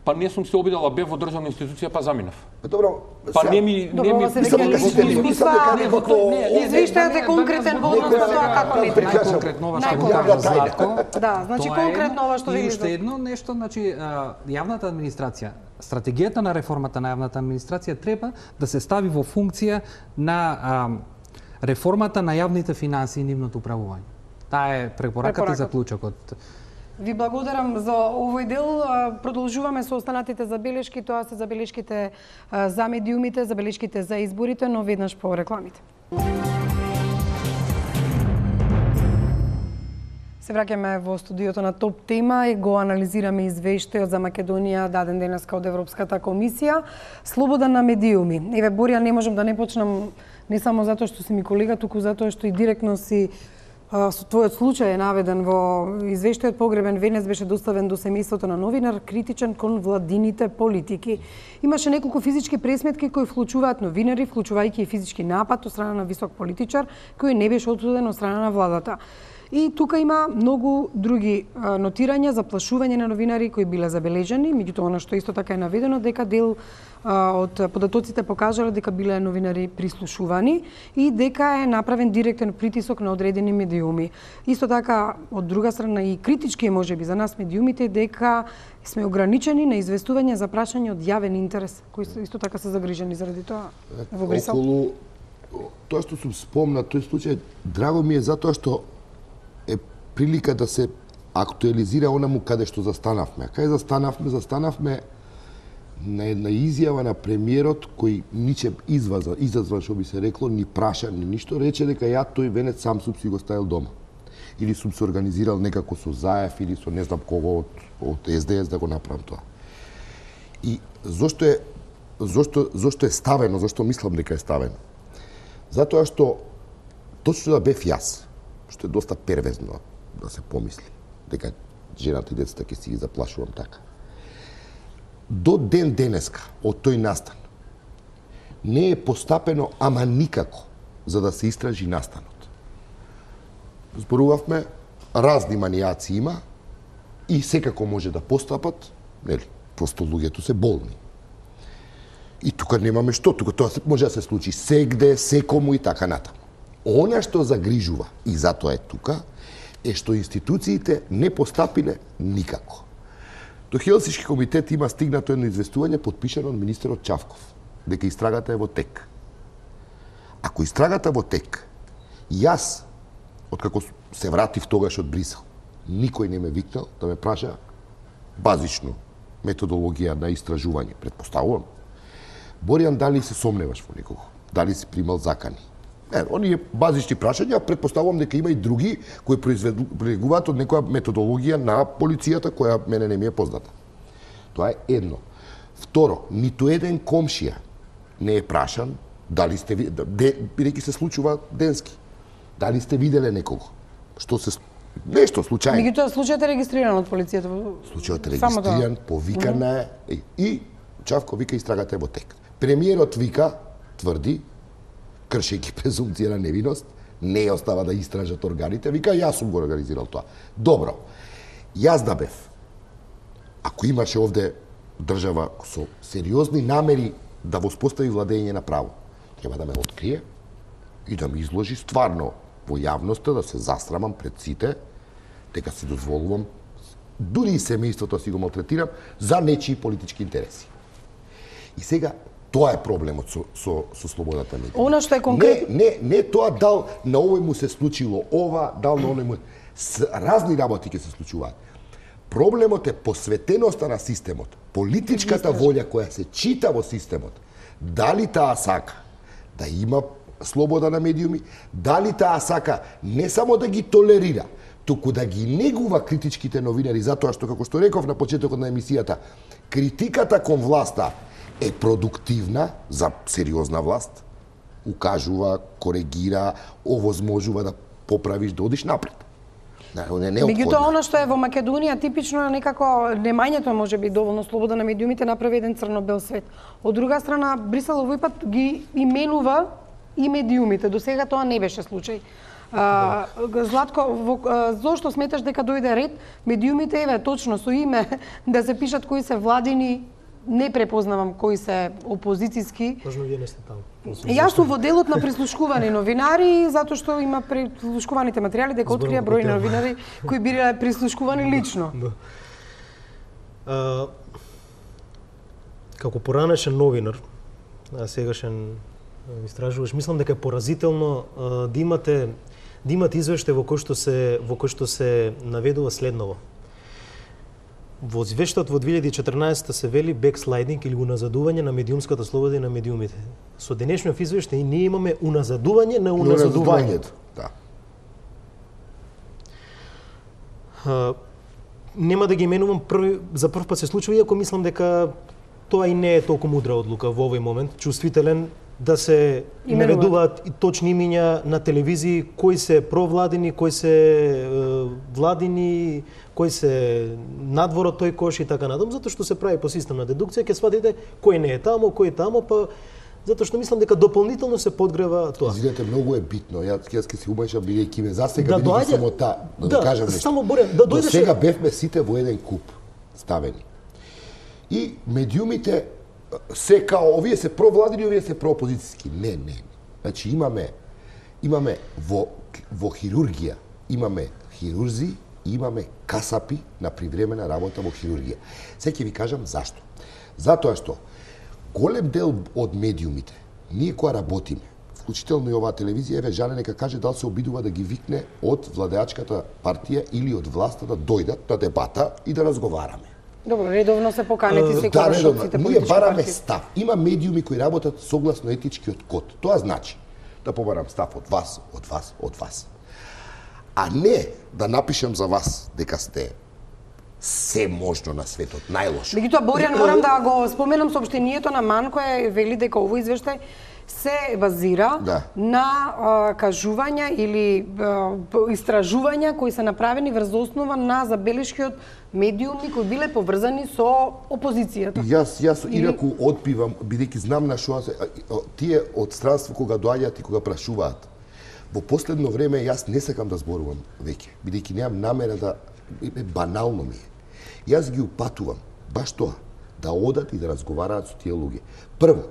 Па не сум се обидел, а бев во државна институција, па заминав. Добро, Па не ми се дека лични искуства, извештајот е конкретен во однос на тоа како не треба. Конкретно ова што го кажа Златко. Да, значи конкретно ова што ви и уште едно нешто, значи јавната администрација, стратегијата на реформата на јавната администрација треба да се стави во функција на реформата на јавните финансии и нивното управување. Таа е препораката и заклучокот. Ви благодарам за овој дел. Продолжуваме со останатите забелешки. Тоа се забелешките за медиумите, забелешките за изборите, но веднаш по рекламите. Се враќаме во студиото на Топ тема и го анализираме извештајот за Македонија даден денеска од Европската комисија. Слобода на медиуми. Еве, Борја, не можам да не почнам не само затоа што си ми колега, туку затоа што и директно си со твојот случај е наведен во извештајот. Погребен венец беше доставен до семејството на новинар, критичен кон владините политики. Имаше неколку физички пресметки кои вклучуваат новинари, вклучувајќи и физички напад од страна на висок политичар, кој не беше осуден од страна на владата. И тука има многу други нотирања за плашување на новинари кои биле забележани, меѓутоа она што исто така е наведено дека дел од податоците покажале дека биле новинари прислушувани и дека е направен директен притисок на одредени медиуми. Исто така, од друга страна и критички е можеби за нас медиумите дека сме ограничени на известување за прашање од јавен интерес, кои исто така се загрижени заради тоа во Брисел. Околу тоа што сум спомна, тој случај, драго ми е затоа што е прилика да се актуализира онаму каде што застанавме. Каде застанавме? Застанавме на една изјава на премиерот кој ниче изазва, што би се рекло, ни праша, ни ништо, рече дека ја тој венец сам сум си го ставил дома. Или сум се организирал некако со Заев или со не знам кого од СДС да го направам тоа. И зошто е ставено, зошто мислам дека е ставено? Затоа што точно да бев јас, што е доста первезно да се помисли, дека жената и децата ќе си ги заплашувам така. До ден денеска од тој настан не е постапено ама никако за да се истражи настанот. Зборувавме, разни манијаци има и секако може да постапат, нели, просто луѓето се болни. И тука немаме што, тука тоа може да се случи сегде, секому и така натаму. Она што загрижува, и затоа е тука, е што институциите не постапиле никако. До Хелсиншки комитет има стигнато едно известување подпишано од министерот Чавков, дека истрагата е во тек. Ако истрагата во тек, јас, откако се вратив тогаш од Брисел, никој не ме викнал да ме праша базично методологија на истражување. Предпоставувам. Боријан, дали се сомневаш во некого? Дали си примал закани? Оние базични прашања, предпоставувам дека има и други кои произлегуваат од некоја методологија на полицијата која мене не ми е позната. Тоа е едно. Второ, ниту еден комшија не е прашан дали сте бидејќи се случува денски. Дали сте виделе некого? Што се нешто случајно. Меѓутоа случајот е регистриран од полицијата. Случајот е регистриран, повикана е и Чавко вика истрагата е во тек. Премиерот вика, тврди, кршејќи презумпција на невиност, не остава да истражат органите, вика јас сум го организирал тоа. Добро. Јас да бев. Ако имаше овде држава со сериозни намери да воспостави владење на право, треба да ме открие и да ми изложи стварно во јавноста, да се засрамам пред сите, дека си дозволувам, дури и семејството си го малтретирам, за нечии политички интереси. И сега, тоа е проблемот со слободата на медиумите. Она што е конкретно... Не тоа дал на овој му се случило ова, дал на оној му... Разни работи ќе се случуваат. Проблемот е посветеноста на системот, политичката волја која се чита во системот. Дали таа сака да има слобода на медиуми, дали таа сака не само да ги толерира, туку да ги негува критичките новинари, затоа што, како што реков на почетокот на емисијата, критиката кон власта е продуктивна за сериозна власт, укажува, коригира, овозможува да поправиш, да одиш напред. Меѓутоа, она што е во Македонија типично некако немањето можеби доволно слобода на медиумите направи еден црно-бел свет. Од друга страна, Брисел овој пат ги именува и медиумите. До сега тоа не беше случај. Златко, зошто сметаш дека дојде ред медиумите, еве точно со име да се пишат кои се владини, не препознавам кои се опозицијски. Важно вие не сте таму. Јас сум во делот на прислушкувани новинари, затоа што има прислушкуваните материјали дека открија број на новинари кои биле прислушкувани лично. Како поранешен новинар, а сегашен истражуваш, мислам дека е поразително да имате извештај во кој што се наведува следново. Во извештајот во 2014 се вели бекслайдинг или уназадување на медиумската слобода и на медиумите. Со денешниот извештај ние имаме уназадување на уназадувањето. Да. Нема да ги именувам, за прв пат се случува, иако мислам дека тоа и не е толку мудра одлука во овој момент, чувствителен, да се наведуваат точни имиња на телевизии, кои се провладини, кои се владини, кои се надвор од тој кош и така надам, затоа што се прави по систем на дедукција, ќе сватите кој не е тамо, кој е тамо, па затоа што мислам дека дополнително се подгрева тоа. Извинете, многу е битно. Јас ќе се умешам бидејќи ме засега, бидејќи само да кажам нешто. Само Борен, да дојдеш. До сега бевме сите во еден куп ставени. И медиумите се као овие се провладини, овие се проопозицијски. Не. Значи имаме во хирургија, имаме хирурзи и имаме касапи на привремена работа во хирургија. Се ќе ви кажам зашто. Затоа што голем дел од медиумите, ние која работиме, вклучително и оваа телевизија, еве Жане нека каже дали се обидува да ги викне од владеачката партија или од власта да дојдат на дебата и да разговараме. Добро, редовно се поканети секогаш да, редовно. сите Ние политички бараме партии. став. Има медиуми кои работат согласно етичкиот код. Тоа значи да побарам став од вас. А не да напишем за вас дека сте се можно на светот, најлошо. Меѓутоа, Борјан, морам да го споменам соопштението на МАН, која вели дека овој извештај се базира на кажувања или истражувања кои се направени врз основа на забелешки од медиуми кои биле поврзани со опозицијата. Јас инаку одбивам, бидејќи знам на што тие од странство кога доаѓаат и кога прашуваат. Во последно време јас не сакам да зборувам веќе, бидејќи немам намера да банално ми е. Јас ги упатувам баш тоа, да одат и да разговараат со тие луѓе. Прво,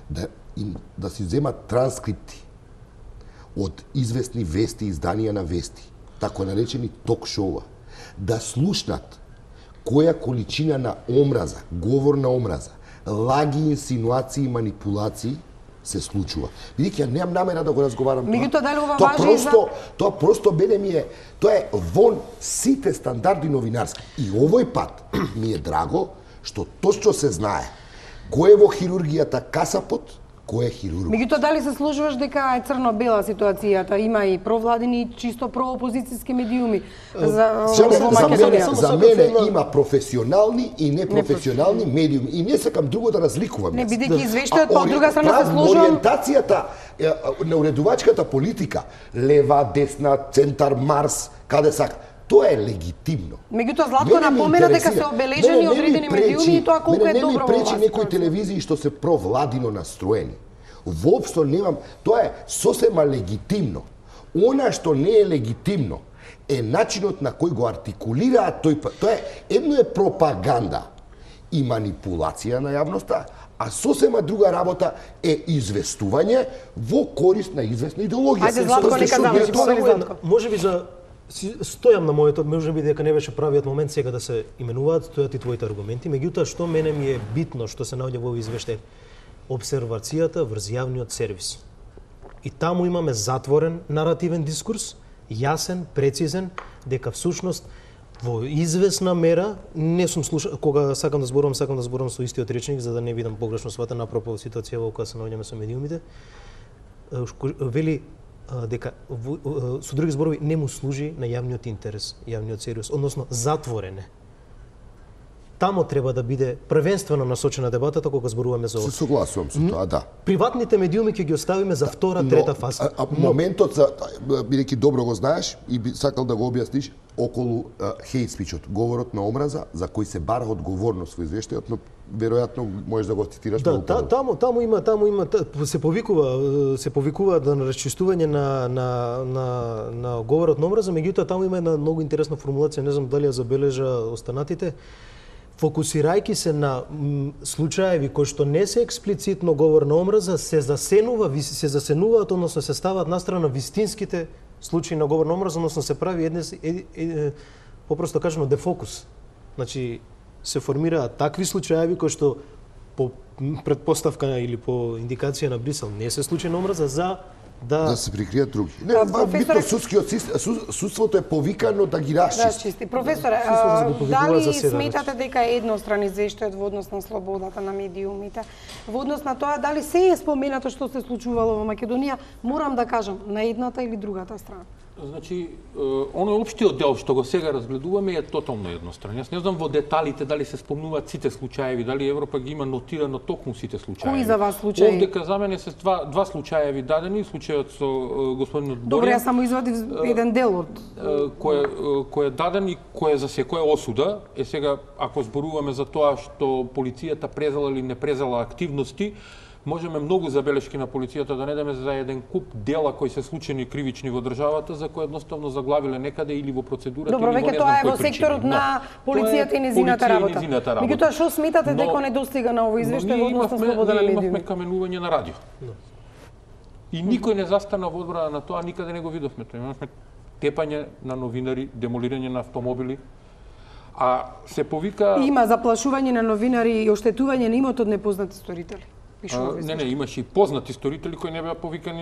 да си земат транскрипти од известни вести, изданија на вести, тако наречени ток-шоуа, да слушнат која количина на омраза, говор на омраза, лаги, инсинуации и манипулации се случува. Бидејќи ја немам намера да го разговарам тоа. Меѓутоа, дали ова важи за... Тоа просто мене ми е, тоа е вон сите стандарди новинарски. И овој пат ми е драго што точно се знае кој е во хирургијата касапот, кој е хирург. Меѓутоа, дали се сложуваш дека е црно-бела ситуацијата? Има и провладини и чисто проопозицијски медиуми во Македонија. За мене има професионални и непрофесионални медиуми и не сакам друго да разликувам. Не, бидејќи извештајот од друга страна се сложувам... Ориентацијата на уредувачката политика, лева, десна, центар, Марс, каде сака, тоа е легитимно. Меѓутоа, Златко напомена дека се обележени одредени медиуми и тоа колку е добро во оваа. Не ми пречи некои телевизии што се провладино настроени. Воопшто немам, тоа е сосема легитимно. Она што не е легитимно е начинот на кој го артикулираат тоа е едно е пропаганда и манипулација на јавноста, а сосема друга работа е известување во корист на известна идеологија. Ајде, Златко, нека заврши, повели Златко. Можеби за стојам на моето, можеби дека не беше правиот момент сега да се именуваат, стојат и твоите аргументи, меѓутоа што мене ми е битно што се наоѓа во овој извештај, обсервацијата врз јавниот сервис. И таму имаме затворен наративен дискурс, јасен, прецизен, дека всушност во известна мера не сум слушал, кога сакам да зборувам со истиот речник за да не бидам погрешно сватен апропо ситуација во која се наоѓаме со медиумите. Вели дека со други зборови не му служи на јавниот интерес, јавниот сервис, односно затворене. Тамо треба да биде првенствено насочена дебатата кога зборуваме за ова. Се согласувам со тоа, да. Приватните медиуми ќе ги оставиме за втора, трета фаза. Моментот за бидејќи добро го знаеш и би сакал да го објасниш околу хейт спичот, говорот на омраза за кој се бара одговорност во извештајот, но веројатно можеш да го цитираш Да, многу подобро. таму има се повикува да на расчистување на говорот на омраза, меѓутоа таму има една многу интересна формулација, не знам дали ја забележа останатите, фокусирајќи се на случаеви кои што не се експлицитно говор на омраза, се засенуваат, односно се ставаат настрана вистинските случаи на говор на омраза, односно се прави попросто кажано дефокус. Значи се формираат такви случаеви кои што по предпоставка или по индикација на Брисел не се случаи на омраза за да се прикријат други. Не, професоре, битно судството е повикано да ги расчисти. Професоре, дали сметате дека е едностран извештајот во однос на слободата на медиумите? Во однос на тоа дали се е споменато што се случувало во Македонија, морам да кажам, на едната или другата страна? Значи, оној општиот дел што го сега разгледуваме е тотално едностран. Јас не знам во деталите дали се спомнуваат сите случаеви, дали Европа ги има нотирано токму сите случаи. Кои за вас случаи? Овдека за мене се два случаеви дадени, случајот со господинот Борјан. Добре, јас само извадив еден дел од кој е даден и кој е за секоја осуда. Е сега, ако зборуваме за тоа што полицијата презела или не презела активности, можеме многу забелешки на полицијата да најдеме за еден куп дела кои се случени кривични во државата, за кои едноставно заглавиле некаде или во процедурата Добро, или во не веќе знам тоа е кој во причини. секторот на полицијата и незината работа. Меѓутоа, што сметате дека не достига на овој извештај во однос на слобода на Ние медиуми? имавме каменување на радио. И никој не застана во одбрана на тоа, никаде не го видовме тоа. Имавме тепање на новинари, демолирање на автомобили. А се повика... Има заплашување на новинари и оштетување на имот од непознати сторители. Не, имаше и познати сторители кои не беа повикани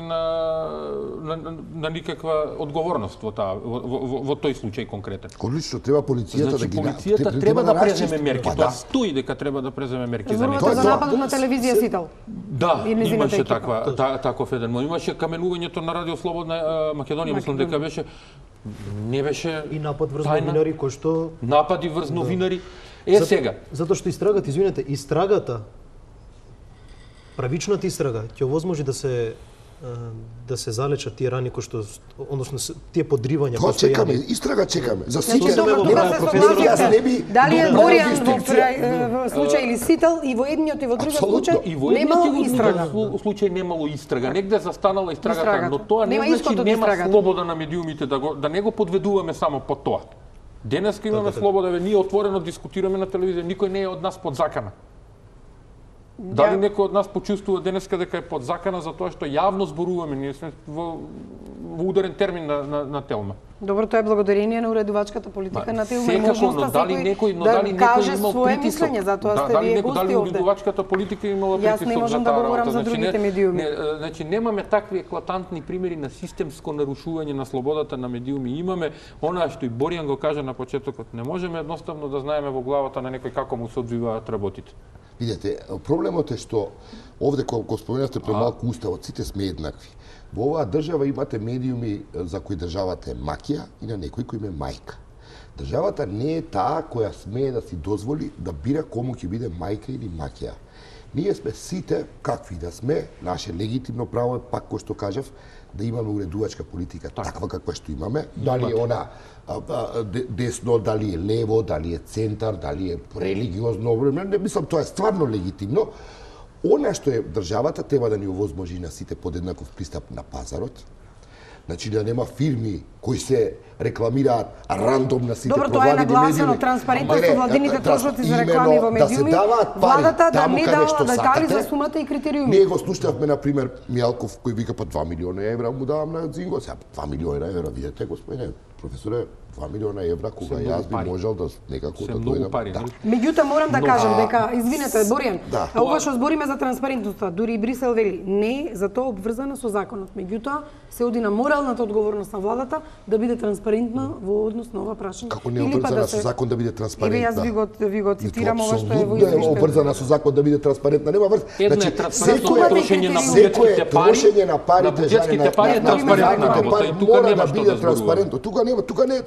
на никаква одговорност во тој случај конкретен. Одлично, треба полицијата да ги полицијата треба да преземе мерки. Тоа стои дека треба да преземе мерки за него. Зборувате за нападот на телевизија Сител. Да, имаше таков еден. Имаше каменувањето на Радио Слободна Македонија, мислам дека беше не беше и напад врз новинари кој што напади врз новинари. Сега. Затоа што истрагата правичната истрага ќе овозможи да се залечат тие рани кои што, односно тие подривања постојано. Чекаме, истрага чекаме. За сите дали е Борјан во случај или Сител и во едниот и во другиот случај немало истрага. Случај немало истрага. Негде застанала истрагата, но тоа не значи нема слобода на медиумите да не го подведуваме само по тоа. Денеска имаме слобода, ние отворено дискутираме на телевизија, никој не е од нас под закана. Дали некој од нас почувствува денеска дека е под закана за тоа што јавно зборуваме, ние сме во ударен термин на Телма. Добро, тоа е благодарение на уредувачката политика на Телма и можноста да каже свое мислење, затоа сте вие гости овде. Дали уредувачката политика имала притисок за таа? Јас не можам да говорам за другите медиуми. Значи немаме такви еклатантни примери на системско нарушување на слободата на медиуми. Имаме она што и Борјан го кажа на почетокот, не можеме едноставно да знаеме во главата на некој како му се одвиваат работите. Видете, проблемот е што овде кога го споменавте премалку уставот, сите сме еднакви. Во оваа држава имате медиуми за кои државата е маќја и на некој кој е мајка. Државата не е таа која смее да си дозволи да бира кому ќе биде мајка или маќја. Ние сме сите, какви да сме, наше легитимно право е, пак кој што кажав, да имаме уредувачка политика таква каква што имаме. Дали е она десно, дали е лево, дали е центар, дали е религиозно, не мислам, тоа е стварно легитимно. Она што е државата треба да ни овозможи на сите подеднаков пристап на пазарот. Значи да нема фирми кои се рекламираат рандом на сите провладени медиуми. Добро, тоа е нагласено, транспарентност со владините трошоци за реклами во медиуми. Владата да не дава детали за сумата и критериуми. Ние го слушнавме, например, Мијалков кој вика па 2 милиона евра му давам на Зинго. Сега 2 милиона евра, видете, господине, професоре, 2 милиона евра, кога јас би можел да некако да дојдам. Меѓутоа морам да кажам дека, извинете, Борјан, ова што збориме за транспарентноста, дури и Брисел вели, не за тоа обврзана со законот. Меѓутоа се оди на моралната одговорност на владата да биде транспарентна во однос на ова прашање. Како не е обврзана со закон да биде транспарентна? Јас ви го цитирам ова што е во извештајот. Апсолутно е обврзана со закон да биде транспарентна, нема врз. Значи, секој трошење на буджетските пари е транспарентна работа и тука нема што да транспарентно. Тука не,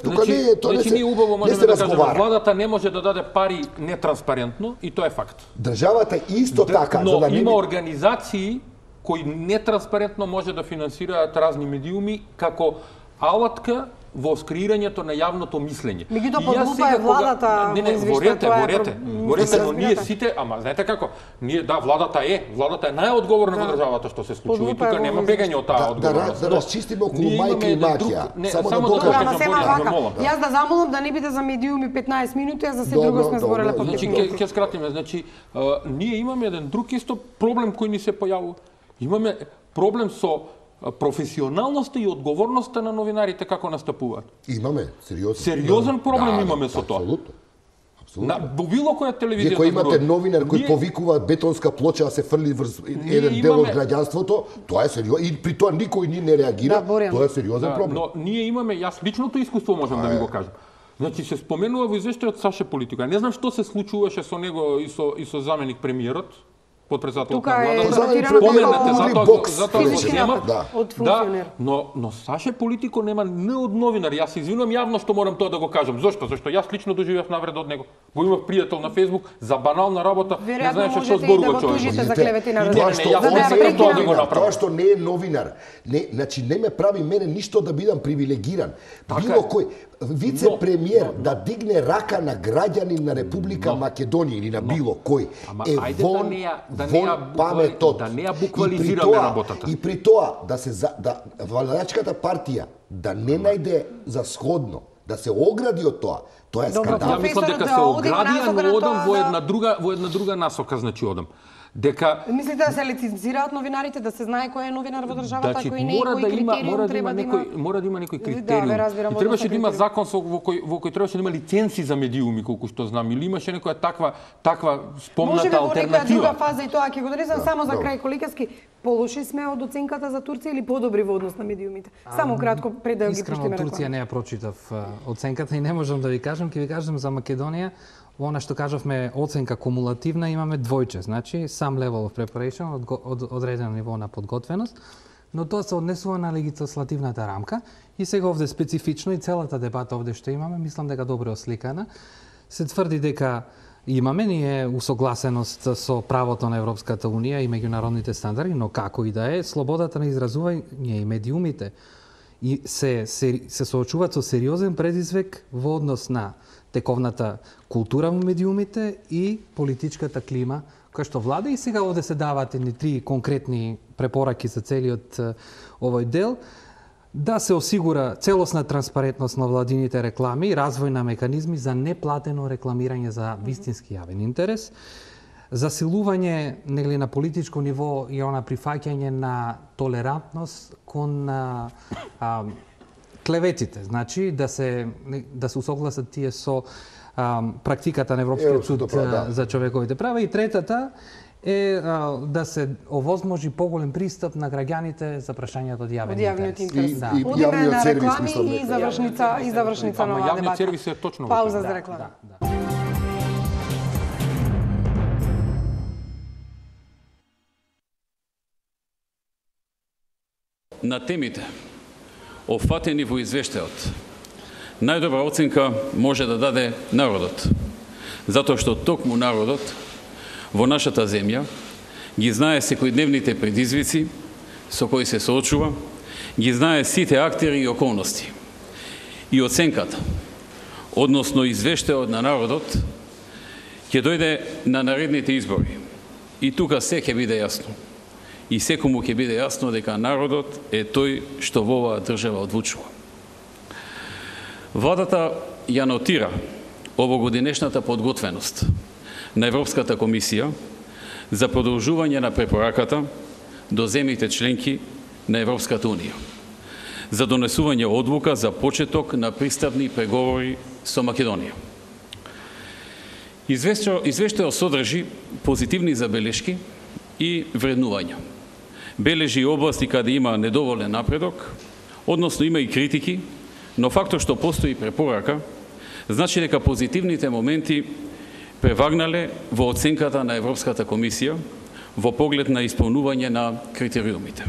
Значи ние убаво можеме да кажеме, владата не може да даде пари нетранспарентно и тоа е факт. Државата исто така, но има организации кои нетранспарентно може да финансираат разни медиуми како алатка во скреирањето на јавното мислење. Меѓутоа подлупа е владата не, ворете, но ние сите, ама знаете како, ние владата е најодговорна во државата што се случува и тука нема бегање од таа одговорност. Да расчистиме околу мајка и макија. Само да докажам. Јас да замолам да не биде за медиуми 15 минути, а за се друго сме збореле по 5 минути. Ќе скратиме, значи ние имаме еден друг исто проблем кој ни се појавува. Имаме проблем со професионалноста и одговорноста на новинарите како настапуваат. Имаме, сериозен проблем имаме со тоа. Апсолутно. На било која телевизија. Ако имате новинар кој повикува бетонска плоча да се фрли врз еден дел од граѓанството, тоа е сериозно и при тоа никој ни не реагира. Тоа е сериозен проблем. Но ние имаме, јас личното искуство можам да ви го кажам. Значи се споменува во извештајот Саше Политика. Не знам што се случуваше со него и со заменик премиерот. Подпредседателот на владата. Поменете затоа го земат. Да, но Саше Политико нема не од новинар. Јас се извинувам јавно што морам тоа да го кажам. Зошто? Зашто јас лично доживеав навреда од него. Го имав пријател на Facebook за банална работа, не знаеше што зборува човек. За клевети на Тоа што не е новинар, значи не ме прави мене ништо да бидам привилегиран. Било кој вице-премиер да дигне рака на граѓанин на Република Македонија или на било кој е вон паметот. Да не ја буквализираме работата. И при тоа да владачката партија да не најде за сходно да се огради од тоа. Тоа е скандал. Ја мислам дека се оградија, но одам во една друга насока, значи одам. Дека мислите да се лицензираат новинарите, да се знае кој е новинар во државата, кој не е, кој критериум треба да има. Мора да има некој критериум. И требаше да има закон во кој требаше да има лиценци за медиуми, колку што знам, или имаше некоја таква спомната алтернатива. Може би во некоја друга фаза и тоа ќе го донесам само за крај Коликевски. Полоши сме од оценката за Турција или подобри во однос на медиумите? Само кратко пред да ги пуштиме реклама. Турција не ја прочитав оценката и не можам да ви кажам, ќе ви кажам за Македонија. Она што кажавме оценка кумулативна имаме двојче, значи some level of preparation, одредено ниво на подготвеност, но тоа се однесува на легислативната рамка и сега овде специфично и целата дебата овде што имаме, мислам дека добро осликана, се тврди дека имаме ние усогласеност со правото на Европската Унија и меѓународните стандарди, но како и да е, слободата на изразување и медиумите и се соочуваат со сериозен предизвик во однос на тековната култура во медиумите и политичката клима која што влада и сега овде се даваат едни 3 конкретни препораки за целиот овој дел да се осигура целосна транспарентност на владините реклами и развој на механизми за неплатено рекламирање за вистински јавен интерес, засилување нели на политичко ниво и она прифаќање на толерантност кон клеветите, значи да се усогласат тие со практиката на Европскиот суд за човековите права и третата е да се овозможи поголем пристап на граѓаните за прашањето од јавен интерес. Одиме на реклами и завршница на оваа дебата. Јавниот сервис е точно пауза за реклама. На темите офатени во извештајот, најдобра оценка може да даде народот, затоа што токму народот во нашата земја ги знае секојдневните предизвици со кои се соочува, ги знае сите актери и околности. И оценката, односно извештајот на народот, ќе дојде на наредните избори. И тука се ќе биде јасно. И секому ќе биде јасно дека народот е тој што во оваа држава одлучува. Владата ја нотира овогодинешната подготвеност на Европската комисија за продолжување на препораката до земјите членки на Европската Унија за донесување одлука за почеток на пристапни преговори со Македонија. Извештајот содржи позитивни забелешки и вреднувања. Бележи области каде има недоволен напредок, односно има и критики, но фактот што постои препорака, значи дека позитивните моменти превагнале во оценката на Европската комисија во поглед на исполнување на критериумите.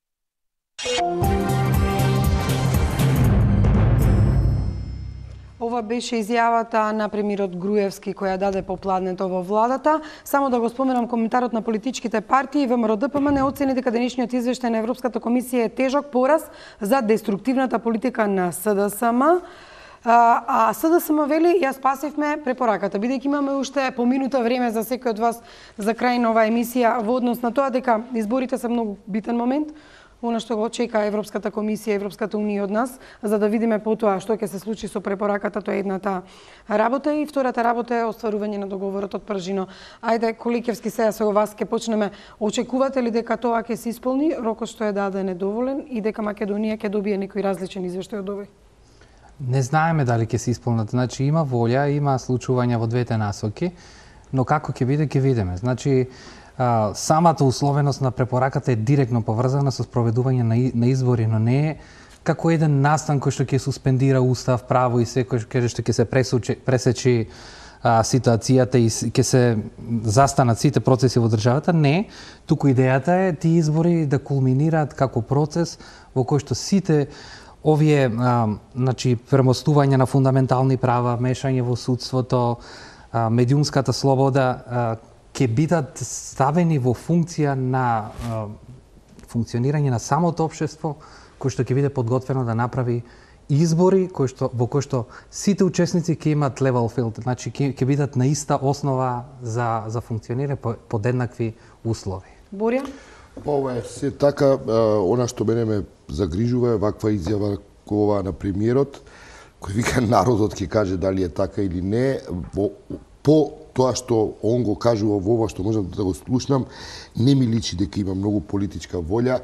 Ова ова беше изјавата на премиерот Груевски која даде попладнето во владата. Само да го споменам коментарот на политичките партии. ВМРО-ДПМН оцени дека денешниот извештај на Европската комисија е тежок пораз за деструктивната политика на СДСМ. А СДСМ вели, ја спасивме препораката, бидејќи имаме уште по минута време за секој од вас за крај на оваа емисија во однос на тоа дека изборите се многу битен момент, она што го чека Европската комисија, Европската унија од нас, за да видиме потоа што ќе се случи со препораката, тоа е едната работа и втората работа е остварување на договорот од Пржино. Ајде, Коликевски, сега со вас ќе почнеме. Очекувате ли дека тоа ќе се исполни, рокот што е даден е доволен и дека Македонија ќе добие некој различен извештај од овој? Не знаеме дали ќе се исполнат. Значи има волја, има случувања во двете насоки, но како ќе биде, ќе видиме. Значи самата условеност на препораката е директно поврзана со спроведување на избори, но не е како еден настан кој што ќе суспендира устав, право и секој што ќе се пресечи ситуацијата и ќе се застанат сите процеси во државата. Не, туку идејата е тие избори да кулминираат како процес во кој што сите овие значи премостување на фундаментални права, мешање во судството, медиумската слобода ќе бидат ставени во функција на функционирање на самото општество, кој што ќе биде подготвено да направи избори во кои што сите учесници ќе имат level field, значи ќе бидат на иста основа за функционирање под еднакви услови. Борја? Ова е се така, она што мене ме загрижува е ваква изјава кова на премиерот, кој вика народот ќе каже дали е така или не, по тоа што он го кажува во ова што можам да го слушнам, не ми личи дека има многу политичка волја,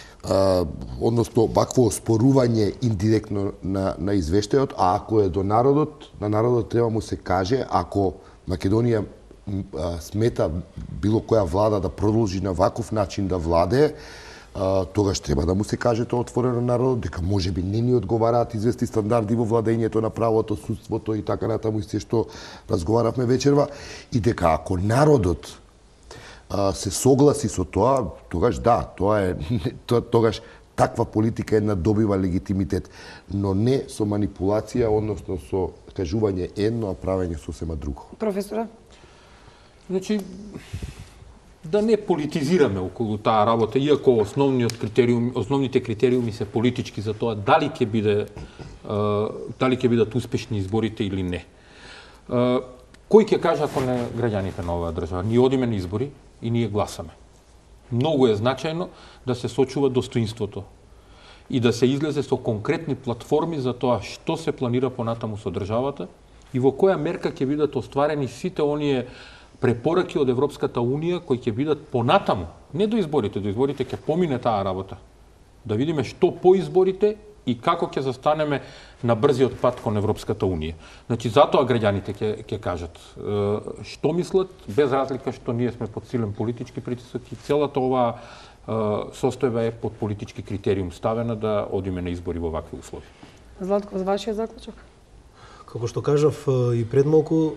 односно вакво оспорување индиректно на извештајот, а ако е до народот, на народот треба му се каже, ако Македонија смета било која влада да продолжи на ваков начин да владее, тогаш треба да му се каже тоа отворено на народот, дека можеби не ни одговараат известни стандарди во владењето на правото, судството и така натаму и се што разговаравме вечерва, и дека ако народот се согласи со тоа, тогаш да, тогаш таква политика една добива легитимитет, но не со манипулација, односно со кажување едно, а правење сосема друго. Професоре? Значи, да не политизираме околу таа работа, иако основните критериуми се политички за тоа дали ќе бидат успешни изборите или не. Кој ќе каже ако не граѓаните на оваа држава? Ние одиме на избори и ние гласаме. Многу е значајно да се сочува достоинството и да се излезе со конкретни платформи за тоа што се планира понатаму со државата и во која мерка ќе бидат остварени сите оние препораки од Европската Унија кои ќе бидат понатаму, не до изборите ќе помине таа работа. Да видиме што по изборите и како ќе застанеме на брзиот пат кон Европската Унија. Значи, затоа граѓаните ќе кажат што мислат, без разлика што ние сме под силен политички притисок и целата оваа состојба е под политички критериум ставена да одиме на избори во вакви услови. Златко, за вашиот заклучок? Како што кажав и пред малку,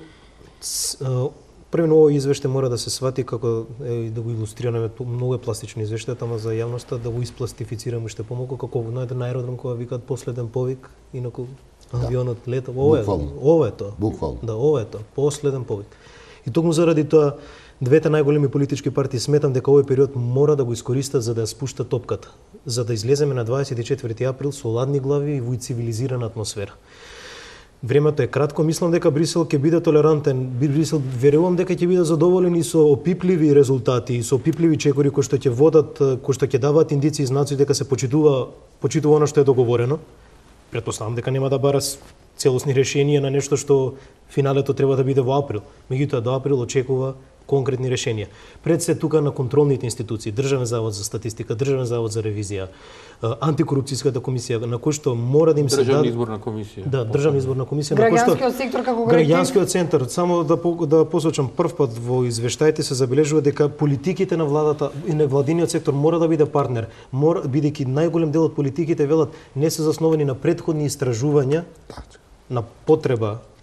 првено овој извештај мора да се свати како да го илустрираме, многу е пластично извештај, ама за јавноста да го испластифицираме уште помалку како на еден аеродром кога викаат последен повик, инаку авионот лета. Ова е тоа. Буквално. Да, ова е тоа, последен повик. И токму заради тоа двете најголеми политички партии сметам дека овој период мора да го искористат за да ја спуштат топката, за да излеземе на 24 април со ладни глави и во цивилизирана атмосфера. Времето е кратко, мислам дека Брисел ќе биде толерантен. Брисел верувам дека ќе биде задоволен и со опипливи резултати, и со опипливи чекори кои што ќе водат, кои што ќе даваат индици и знаци дека се почитува она што е договорено. Претпоставам дека нема да бара целосни решенија на нешто што финалето треба да биде во април. Меѓутоа до април очекува конкретни решенија. Пред се тука на контролните институции, Државен завод за статистика, Државен завод за ревизија, антикорупцијската комисија, на кој што мора да им се Државна изборна комисија. Да, Државна изборна комисија, на кој што граѓанскиот сектор како го рекли. Граѓанскиот центар, само да посочам прв пат во извештаите се забележува дека политиките на владата и на владиниот сектор мора да биде партнер, бидејќи најголем дел од политиките велат не се засновани на претходни истражувања на потреба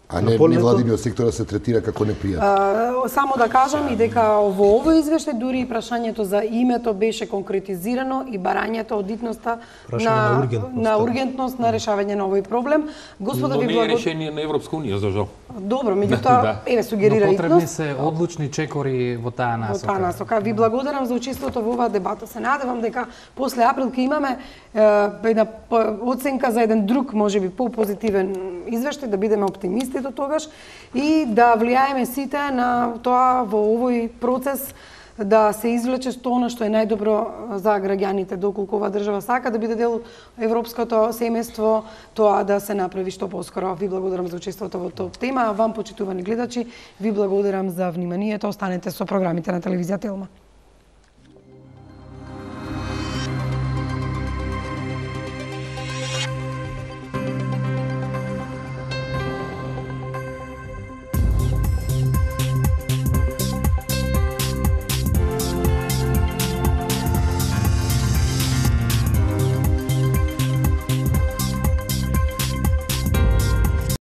А не невладиниот сектор да се третира како непријател. Само да кажам и дека во овој извештај дури и прашањето за името беше конкретизирано и барањето одитноста на ургентност на решавање на овој проблем. Господа, но ви не е решение на Европска унија, за жал. Добро, меѓутоа, еве сугерира Но потребни итност. се одлучни чекори во таа насока. Во таа насока. Ви благодарам за учеството во оваа дебата. Се надевам дека после април ќе имаме една оценка за еден друг, можеби попозитивен извештај, да бидеме оптимисти до тогаш и да влијаеме сите на тоа во овој процес да се извлече тоа што е најдобро за граѓаните, доколку оваа држава сака да биде дел европското семејство, тоа да се направи што поскоро. Ви благодарам за учеството во топ тема, а вам, почитувани гледачи, ви благодарам за вниманието. Останете со програмите на телевизија Телма.